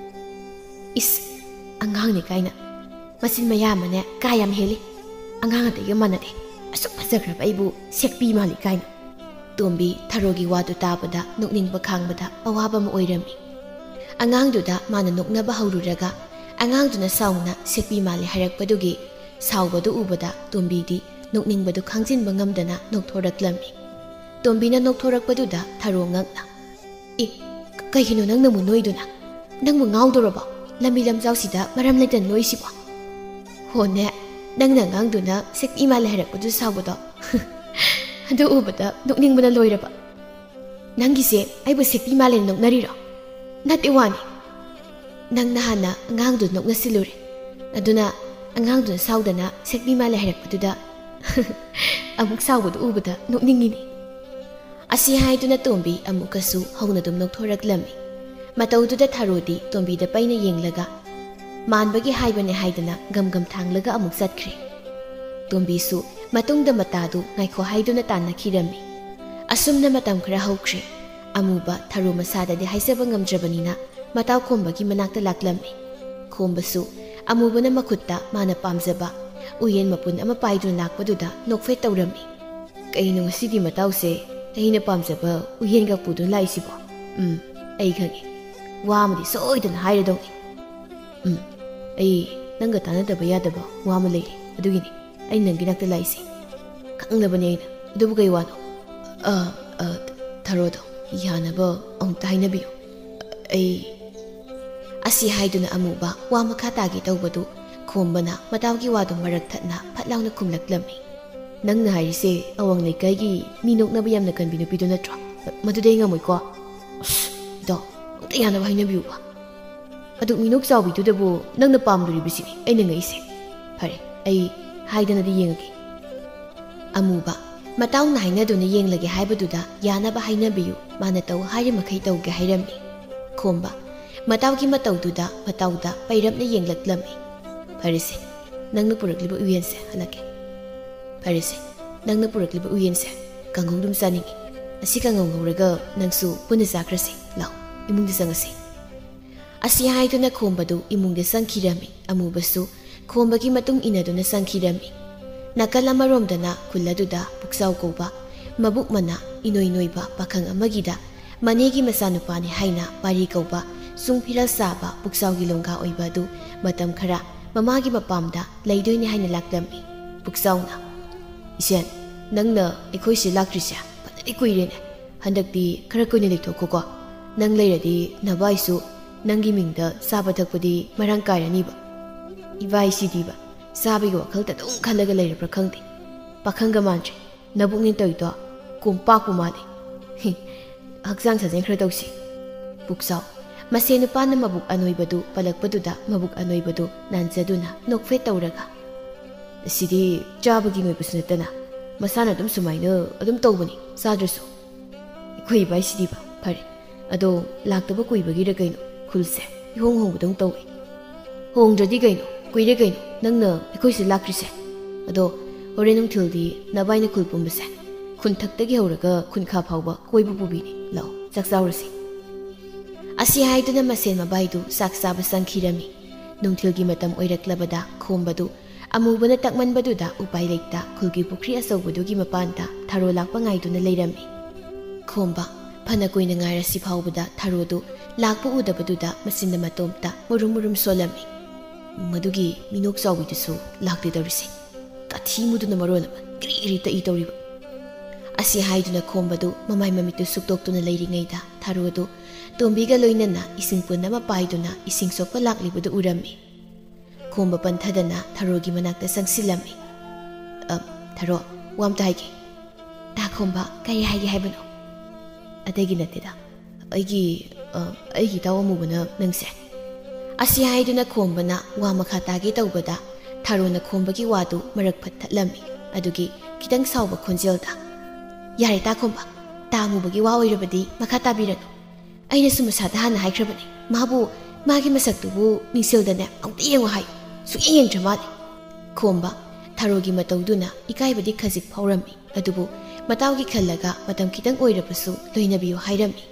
ꯏꯁ ꯑꯉꯥꯡꯅꯤ ꯀꯥꯏꯅ ꯃꯆꯤꯟ ꯃꯌꯥ ꯑꯃꯅꯦ ꯀꯥ ꯌꯥꯝ ꯍꯦꯜꯂꯤ ꯑꯉꯥꯡ ꯑꯇꯩꯒ ꯃꯥꯟꯅꯗꯦ ꯑꯁꯨꯛ ꯐꯖꯈ꯭ꯔꯕ ꯑꯩꯕꯨ ꯁꯦꯛꯄꯤ ꯃꯥꯜꯂꯤ ꯀꯥꯏꯅ ꯇꯣꯝꯕꯤ ꯊꯔꯣꯒꯤ ꯋꯥꯗꯨ ꯇꯥꯕꯗ ꯅꯣꯛꯅꯤꯡꯕ ꯈꯥꯡꯕꯗ ꯑꯋꯥꯕ ꯑꯃ ꯑꯣꯏꯔꯝꯃꯤ ꯑꯉꯥꯡꯗꯨꯗ ꯃꯥꯅ ꯅꯣꯛꯅꯕ ꯍꯧꯔꯨꯔꯒ ꯑꯉꯥꯡꯗꯨꯅ ꯁꯥꯎꯅ ꯁꯦꯛꯄꯤ ꯃꯥꯜꯂꯤ ꯍꯥꯏꯔꯛꯄꯗꯨꯒꯤ ꯁꯥꯎꯕꯗꯨ ꯎꯕꯗ ꯇꯣꯝꯕꯤꯗꯤ ꯅꯣꯛꯅꯤꯡꯕꯗꯨ ꯈꯥꯡꯖꯤꯟꯕ ꯉꯝꯗꯅ ꯅꯣꯛꯊꯣꯔꯛꯂꯝꯃꯤ ꯇꯣꯝꯕꯤꯅ ꯅꯣꯛꯊꯣꯔꯛꯄꯗꯨꯗ ꯊꯔꯣ ꯉꯛꯅ ꯏ ꯀꯩꯒꯤꯅꯣ ꯅꯪꯅ ꯑꯃꯨꯛ ꯅꯣꯏꯗꯨꯅ ꯅꯪꯕꯨ ꯉꯥꯎꯗꯣꯔꯕꯣ ꯂꯝꯕꯤ ꯂꯝꯖꯥꯎꯁꯤꯗ ꯃꯔꯝ ꯂꯩꯇꯅ ꯅꯣꯏꯁꯤꯕꯣ ꯍꯣꯅꯦ ꯅꯪꯅ ꯑꯉꯥꯡꯗꯨꯅ ꯁꯦꯛꯄꯤ ꯃꯥꯜꯂꯤ ꯍꯥꯏꯔꯛꯄꯗꯨ ꯁꯥꯎꯕꯗꯣ ꯑꯗꯨ ꯎꯕꯗ ꯅꯣꯛꯅꯤꯡꯕꯅ ꯂꯣꯏꯔꯕ ꯅꯪꯒꯤꯁꯦ ꯑꯩꯕꯨ ꯁꯦꯛꯄꯤ ꯃꯥꯜꯂꯦꯅ ꯅꯣꯛꯅꯔꯤꯔꯣ ꯅꯠꯇꯦ ꯋꯥꯅꯤ ꯅꯪꯅ ꯍꯥꯟꯅ ꯑꯉꯥꯡꯗꯨ ꯅꯣꯛꯅꯁꯤꯜꯂꯨꯔꯦ ꯑꯗꯨꯅ ꯑꯉꯥꯡꯗꯨꯅ ꯁꯥꯎꯗꯅ ꯁꯦꯛꯄꯤ ꯃꯥꯜꯂꯦ ꯍꯥꯏꯔꯛꯄꯗꯨꯗ ꯑꯃꯨꯛ ꯁꯥꯎꯕꯗꯨ ꯎꯕꯗ ꯅꯣꯛꯅꯤꯡꯉꯤꯅꯤ ꯑꯁꯤ ꯍꯥꯏꯗꯨꯅ ꯇꯣꯝꯕꯤ ꯑꯃꯨꯛꯀꯁꯨ ꯍꯧꯅ ꯑꯗꯨꯝ ꯅꯣꯛꯊꯣꯔꯛꯂꯝꯃꯤ ꯃꯇꯧꯗꯨꯗ ꯊꯔꯣꯗꯤ ꯇꯣꯝꯕꯤꯗ ꯄꯩꯅ ꯌꯦꯡꯂꯒ ꯃꯥꯟꯕꯒꯤ ꯍꯥꯏꯕꯅꯦ ꯍꯥꯏꯗꯅ ꯒꯝ ꯒꯝ ꯊꯥꯡꯂꯒ ꯑꯃꯨꯛ ꯆꯠꯈ꯭ꯔꯦ ꯇꯣꯝꯕꯤꯁꯨ ꯃꯇꯨꯡꯗ ꯃꯇꯥꯗꯨ ꯉꯥꯏꯈꯣ ꯍꯥꯏꯗꯨꯅ ꯇꯥꯟꯅꯈꯤꯔꯝꯃꯤ ꯑꯁꯨꯝꯅ ꯃꯇꯝ ꯈꯔ ꯍꯧꯈ꯭ꯔꯦ ꯑꯃꯨꯕ ꯊꯔꯣ ꯃꯁꯥꯗꯗꯤ ꯍꯥꯏꯖꯕ ꯉꯝꯗ꯭ꯔꯕꯅꯤꯅ ꯃꯇꯥꯎ ꯈꯣꯝꯕꯒꯤ ꯃꯅꯥꯛꯇ ꯂꯥꯛꯂꯝꯃꯤ ꯈꯣꯝꯕꯁꯨ ꯑꯃꯨꯕꯅ ꯃꯈꯨꯠꯇ ꯃꯥꯅ ꯄꯥꯝꯖꯕ ꯎꯌꯦꯟ ꯃꯄꯨꯟ ꯑꯃ パイꯗꯨꯅ ꯂꯥꯛꯄꯗꯨꯗ ꯅꯣꯛꯐꯦꯠ ꯇꯧꯔꯝꯃꯤ ꯀꯩꯅꯣ ꯉꯁꯤꯗꯤ ꯃꯇꯥꯎꯁꯦ ꯑꯩꯅ ꯄꯥꯝꯖꯕ ꯎꯌꯦꯟꯒ ꯄꯨꯗꯨꯅ ꯂꯥꯛꯏꯁꯤꯕꯣ ꯎꯝ ꯑꯩ ꯈꯪꯉꯦ ꯋꯥ ꯑꯃꯗꯤ ꯁꯣꯏꯗꯅ ꯍꯥꯏꯔꯗꯧꯅꯤ ꯎꯝ ꯑꯩ ꯅꯪꯒ ꯇꯥꯟꯅꯗꯕ ꯌꯥꯗꯕ ꯋꯥ ꯑꯃ ꯂꯩꯔꯤ ꯑꯗꯨꯒꯤꯅꯤ ꯑꯩ ꯅꯪꯒꯤ ꯅꯥꯛꯇ ꯂꯥꯛꯏꯁꯦ ꯈꯪꯅꯕꯅꯤ ꯑꯩꯅ ꯑꯗꯨꯕꯨ ꯀꯩ ꯋꯥꯅꯣ ꯑ ꯊꯔꯣꯗꯣ ꯌꯥꯅꯕ ꯑꯃꯨꯛꯇ ꯍꯥꯏꯅꯕꯤꯌꯨ ꯑꯩ ꯑꯁꯤ ꯍꯥꯏꯗꯨꯅ ꯑꯃꯨꯕ ꯋꯥ ꯃꯈꯥ ꯇꯥꯒꯦ ꯇꯧꯕꯗꯨ ꯈꯣꯝꯕꯅ ꯃꯇꯥꯎꯒꯤ ꯋꯥꯗꯨ ꯃꯔꯛ ꯊꯠꯅ ꯐꯠ ꯂꯥꯎꯅ ꯈꯨꯝꯂꯛꯂꯝꯃꯤ ꯅꯪꯅ ꯍꯥꯏꯔꯤꯁꯦ ꯑꯋꯥꯡ ꯂꯩꯀꯥꯏꯒꯤ ꯃꯤ ꯅꯣꯛꯅꯕ ꯌꯥꯝꯅ ꯀꯟꯕꯤ ꯅꯨꯄꯤꯗꯨ ꯅꯠꯇ꯭ꯔꯣ ꯃꯗꯨꯗꯤ ꯑꯩ ꯉꯝꯃꯣꯏꯀꯣ ꯑꯁ ꯏꯗꯣ ꯑꯃꯨꯛꯇ ꯌꯥꯅꯕ ꯍꯥꯏꯅꯕꯤꯌꯨꯕ ꯑꯗꯨ ꯃꯤꯅꯣꯛ ꯆꯥꯎꯕꯤꯗꯨꯗꯕꯨ ꯅꯪꯅ ꯄꯥꯝꯗꯣꯔꯤꯕꯁꯤꯅꯤ ꯑꯩꯅ ꯉꯛꯏꯁꯦ ꯐꯔꯦ ꯑꯩ ꯍꯥꯏꯗꯅꯗꯤ ꯌꯦꯡꯉꯒꯦ ꯑꯃꯨꯕ ꯃꯇꯥꯎꯅ ꯍꯥꯏꯅꯗꯨꯅ ꯌꯦꯡꯂꯒꯦ ꯍꯥꯏꯕꯗꯨꯗ ꯌꯥꯅꯕ ꯍꯥꯏꯅꯕꯤꯌꯨ ꯃꯥꯅ ꯇꯧ ꯍꯥꯏꯔꯤꯃꯈꯩ ꯇꯧꯒꯦ ꯍꯥꯏꯔꯝꯃꯤ ꯈꯣꯝꯕ ꯃꯇꯥꯎꯒꯤ ꯃꯇꯧꯗꯨꯗ ꯃꯇꯥꯎꯗ ꯄꯩꯔꯞꯅ ꯌꯦꯡꯂꯛꯂꯝꯃꯤ ꯐꯔꯦꯁꯦ ꯅꯪꯅ ꯄꯨꯔꯛꯂꯤꯕ ꯎꯌꯦꯟꯁꯦ ꯍꯜꯂꯛꯀꯦ ꯐꯔꯦꯁꯦ ꯅꯪꯅ ꯄꯨꯔꯛꯂꯤꯕ ꯎꯌꯦꯟꯁꯦ ꯀꯥꯡꯍꯧ ꯑꯗꯨꯝ ꯆꯥꯅꯤꯡꯉꯤ ꯑꯁꯤ ꯀꯥꯡꯍꯧ ꯉꯧꯔꯒ ꯅꯪꯁꯨ ꯄꯨꯟꯅ ꯆꯥꯈ꯭ꯔꯁꯤ ꯂꯥꯎ ꯏꯃꯨꯡꯗ ꯆꯪꯉꯁꯤ ꯑꯁꯤ ꯍꯥꯏꯗꯨꯅ ꯈꯣꯝꯕꯗꯨ ꯏꯃꯨꯡꯗ ꯆꯪꯈꯤꯔꯝꯃꯤ ꯑꯃꯨꯕꯁꯨ ꯈꯣꯝꯕꯒꯤ ꯃꯇꯨꯡ ꯏꯟꯅꯗꯨꯅ ꯆꯪꯈꯤꯔꯝꯃꯤ ꯅꯥꯀꯜ ꯑꯃꯔꯣꯝꯗꯅ ꯈꯨꯜ ꯑꯗꯨꯗ ꯄꯨꯛꯆꯥꯎ ꯀꯧꯕ ꯃꯕꯨꯛ ꯃꯅꯥ ꯏꯅꯣꯏ ꯅꯣꯏꯕ ꯄꯥꯈꯪ ꯑꯃꯒꯤꯗ ꯃꯅꯦꯒꯤ ꯃꯆꯥꯅꯨꯄꯥꯅꯤ ꯍꯥꯏꯅ ꯄꯥꯔꯤ ꯀꯧꯕ ꯁꯨꯡ ꯐꯤꯔꯜ ꯆꯥꯕ ꯄꯨꯛꯆꯥꯎꯒꯤ ꯂꯣꯡꯒꯥ ꯑꯣꯏꯕ ꯑꯗꯨ ꯃꯇꯝ ꯈꯔ ꯃꯃꯥꯒꯤ ꯃꯄꯥꯝꯗ ꯂꯩꯗꯣꯏꯅꯤ ꯍꯥꯏꯅ ꯂꯥꯛꯂꯝꯃꯤ ꯄꯨꯛꯆꯥꯎꯅ ꯏꯆꯦꯟ ꯅꯪꯅ ꯑꯩꯈꯣꯏꯁꯤ ꯂꯥꯛꯇ꯭ꯔꯤꯁꯦ ꯐꯅꯗꯤ ꯀꯨꯏꯔꯦꯅꯦ ꯍꯟꯗꯛꯇꯤ ꯈꯔ ꯀꯨꯏꯅ ꯂꯩꯊꯣꯛꯈꯣꯀꯣ ꯅꯪ ꯂꯩꯔꯗꯤ ꯅꯕꯥꯏꯁꯨ ꯅꯪꯒꯤ ꯃꯤꯡꯗ ꯆꯥꯕ ꯊꯛꯄꯗꯤ ꯃꯔꯥꯡ ꯀꯥꯏꯔꯅꯤꯕ ꯏꯕꯥꯏꯁꯤꯗꯤꯕ ꯆꯥꯕꯒꯤ ꯋꯥꯈꯜꯗ ꯑꯗꯨꯝ ꯈꯜꯂꯒ ꯂꯩꯔꯕ꯭ꯔꯥ ꯈꯪꯗꯦ ꯄꯥꯈꯪꯒ ꯃꯥꯟꯗ꯭ꯔꯦ ꯅꯕꯨꯛꯅꯤ ꯇꯧꯏꯗꯣ ꯀꯣꯝꯄꯥꯛꯄꯨ ꯃꯥꯜꯂꯤ ꯍꯛꯆꯥꯡ ꯁꯥꯖꯦꯜ ꯈꯔ ꯇꯧꯁꯤ ꯄꯨꯛꯆꯥꯎ ꯃꯁꯦ ꯅꯨꯄꯥꯅ ꯃꯕꯨꯛ ꯑꯅꯣꯏꯕꯗꯨ ꯄꯜꯂꯛꯄꯗꯨꯗ ꯃꯕꯨꯛ ꯑꯅꯣꯏꯕꯗꯨ ꯅꯥꯟꯖꯗꯨꯅ ꯅꯣꯛꯐꯦꯠ ꯇꯧꯔꯒ ꯑꯁꯤꯗꯤ ꯆꯥꯕꯒꯤ ꯅꯣꯏꯕꯁꯨ ꯅꯠꯇꯅ ꯃꯁꯥꯅ ꯑꯗꯨꯝ ꯁꯨꯃꯥꯏꯅ ꯑꯗꯨꯝ ꯇꯧꯕꯅꯤ ꯆꯥꯗ꯭ꯔꯁꯨ ꯑꯩꯈꯣꯏ ꯏꯕꯥꯏꯁꯤꯗꯤꯕ ꯐꯔꯦ ꯑꯗꯣ ꯂꯥꯛꯇꯕ ꯀꯨꯏꯕꯒꯤꯔ ꯀꯩꯅꯣ ꯈꯨꯜꯁꯦ ꯏꯍꯣꯡ ꯍꯣꯡꯕꯗꯧ ꯇꯧꯏ ꯍꯣꯡꯗ꯭ꯔꯗꯤ ꯀꯩꯅꯣ ꯀꯨꯏꯔꯦ ꯀꯩꯅꯣ ꯅꯪꯅ ꯑꯩꯈꯣꯏꯁꯤ ꯂꯥꯛꯇ꯭ꯔꯤꯁꯦ ꯑꯗꯣ ꯍꯣꯔꯦꯟ ꯅꯨꯡꯊꯤꯜꯗꯤ ꯅꯕꯥꯏꯅ ꯈꯨꯜ ꯄꯨꯝꯕꯁꯦ ꯈꯨꯟꯊꯛꯇꯒꯤ ꯍꯧꯔꯒ ꯈꯨꯟꯈꯥ ꯐꯥꯎꯕ ꯀꯣꯏꯕ ꯄꯨꯕꯤꯅꯤ ꯂꯥꯛꯑꯣ ꯆꯥꯛ ꯆꯥꯎꯔꯁꯤ ꯑꯁꯤ ꯍꯥꯏꯗꯨꯅ ꯃꯁꯦꯟ ꯃꯕꯥꯏꯗꯨ ꯆꯥꯛ ꯆꯥꯕ ꯆꯪꯈꯤꯔꯝꯃꯤ ꯅꯨꯡꯊꯤꯜꯒꯤ ꯃꯇꯝ ꯑꯣꯏꯔꯛꯂꯕꯗ ꯈꯣꯝꯕꯗꯨ ꯑꯃꯨꯕꯅ ꯇꯛꯃꯟꯕꯗꯨꯗ ꯎꯄꯥꯏ ꯂꯩꯇ ꯈꯨꯜꯒꯤ ꯄꯨꯈ꯭ꯔꯤ ꯑꯆꯧꯕꯗꯨꯒꯤ ꯃꯄꯥꯟꯗ ꯊꯔꯣ ꯂꯥꯛꯄ ꯉꯥꯏꯗꯨꯅ ꯂꯩꯔꯝꯃꯤ ꯈꯣꯝꯕ ꯐꯅ ꯀꯨꯏꯅ ꯉꯥꯏꯔꯁꯤ ꯐꯥꯎꯕꯗ ꯊꯔꯣꯗꯨ lakpa udabadudha masinda matomta murum murum solami madugi minok sawidusu lakte darise tathi muduna marona gri gri ta itoriba asi haiduna khombadu mamai mamitu suktoktuna leiringaida tharodu tombiga loinana ising punna ma paiduna ising sokpa laklibadu urami khomba panthadana tharogi manakta sangsilami um tharo wamta haige ta khomba kai haige haibano adegi natida aigi aigi tawamubana nangse asi haiduna khombana wa makha tage tawbada tharona khombagi wadu marak phathatlami adugi kitang sawba khonjelda yare ta khomba ta mubagi wa oirabadi makha tabiranu aina sumasada hana haikrabani mabu magi masaktubu ningsildane amti yengo hayo su yeng jamali khomba tharogi matawduna ikaibadi khajik phawrami adubu matawgi khallaga matam kitang oirabasu loinabiyo hairami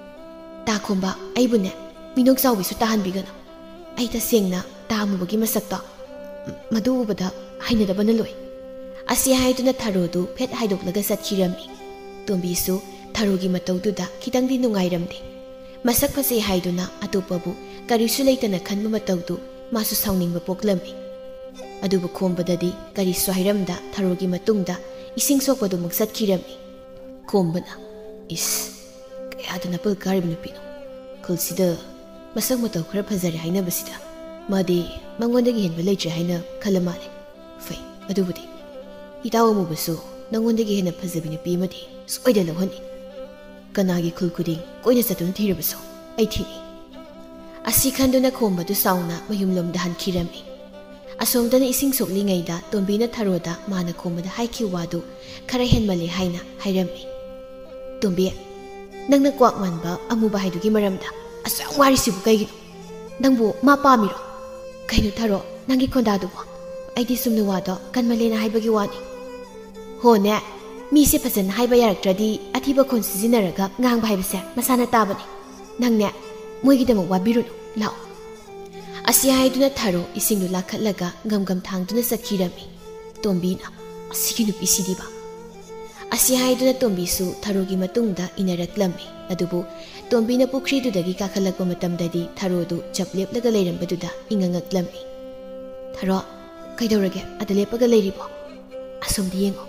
ta khomba aibune minok zawbi su tahan bigana aita sengna ta mubagi masakta madu ubada hainadabana loi asi haiduna tharodu phet haidoklaga satkirami tombisu tharogi matawduda kitangdi nungairamde masak phase haiduna atopabu karisu leitana khanba matawdu masu sawningba poklami adubu khombadadi karisu hairamda tharogi matungda ising sokpadu muksatkirami khombana is kayadana pal karibnu pino kulsida masak mataw khara phajare haina basida madi mangondagi henba leitre haina khalamale fai adubudi itawo mubasu nangondagi hena phajabinu pimadi soida lawhani kanagi khulkudi koina satun thirabaso ai thini asi khanduna khombadu sauna mayumlomda hankhirami asomdana ising soklingaida tombina tharoda mana khombada haiki wadu khara henmale haina hairami tombi nangna kwak manba amuba haidugi maramda asang warisibu kaigino nangbu ma pamiro kainu tharo nangi khondadubo aidi sumna wado kanmalena haibagi wani hone mise fasan haiba yaraktradi athiba khon sizinaraga ngang haibase masana tabani nangne moigidamok wabirunu lao asi haiduna tharo isingdu lakhatlaga gamgam thangduna sakhirami tombina asigi nupi sidiba asi haiduna tombisu tharogi matungda inaraklami adubu tombina pukhridudagi kakhalakpa matamdadi tharodu chapleplaga leirambaduda ingangaklami tharo kaidorage adalepaga leiribo asomdi yengo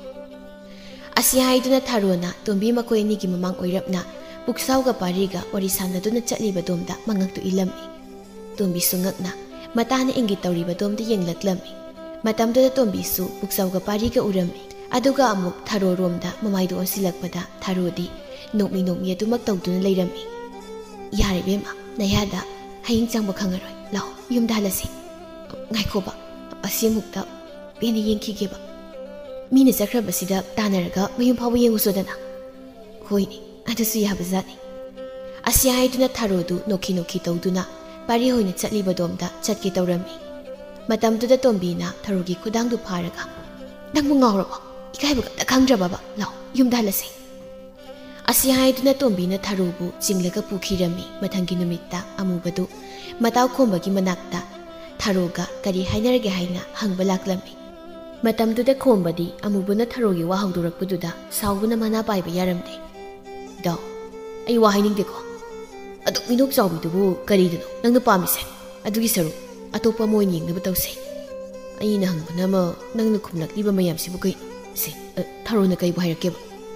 asi haiduna tharona tombi makoi ni gi mamang oirapna puksauga pariga wari sanaduna chatliba domda mangaktu ilami tombi sungakna matana ingi tawriba domda yenglaklami matamda tombi su puksauga pariga urami aduga amuk tharo romda mamaidu onsilakpada tharodi nokmi nokmi adumak tawduna leirami yare bema nayada haying changba khangaroi lao yumda halasi ngaikoba asimukta beni yengkhigeba mine sakrabasida tanaraga mayum phawu yengusodana hoini adusu yabazani asi haiduna tharodu nokhi nokhi tawduna pari hoina chatliba domda chatke tawrami matamduda tombina tharogi khudangdu pharaga nangbu ngawraba ikaiba da khangrababa lao yumda halasi asi haiduna tombina tharobu jinglaga pukhirami mathangi numitta amubadu mataw khombagi manakta tharoga kari hainarage haina hangba laklami matamduda khombadi amubuna tharogi wa hawdurakpududa sawbuna mana paiba yaramde daw ai wa hainingdeko aduk minok chawbidubu karidano nangna pamise adugi saru atopa moy yengna tawse ai na hangbana ma nangna khumlakliba mayamsibu kai se tharona kai bu hairakeba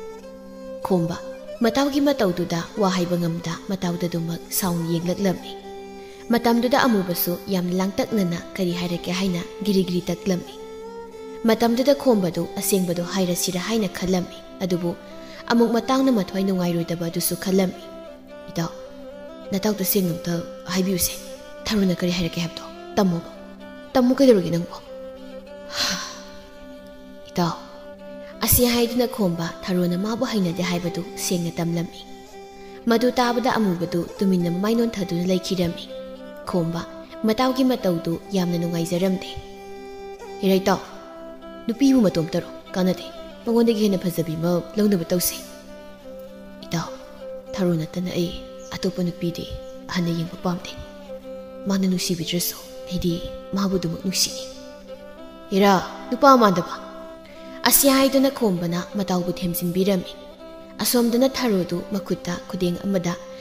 khomba matawgi matawduda wa haiba ngamda matawda dumak sawn yenglaklami matamduda amubasu yam langtaknana kari hairake haina girigiri taklami matamduda khombadu asengbadu hairasira haina khalami adubu amuk matangna mathoi nungairoidaba dusu khalami ida natawda sengnumta haibiuse tharuna kari hairake habdo tammo tammu kaidorugi nangbo ida asi haiduna khomba tharuna mabu hainade haibadu sengna tamlami madu tabada amubadu tuminna mainon thaduna laikhirami khomba matawgi matawdu yamna nungaijaramde iraitaw nupibu matom taro kanade mangondagi hena phajabi ma lawnaba tawse itaw tharuna tana ai atopa nupide hana yengba pamde mana nusibidraso aidi mabudumuk nusini ira nupa mandaba asi haiduna khombana matawbu themjinbirami asomdana tharodu makutta khudeng amada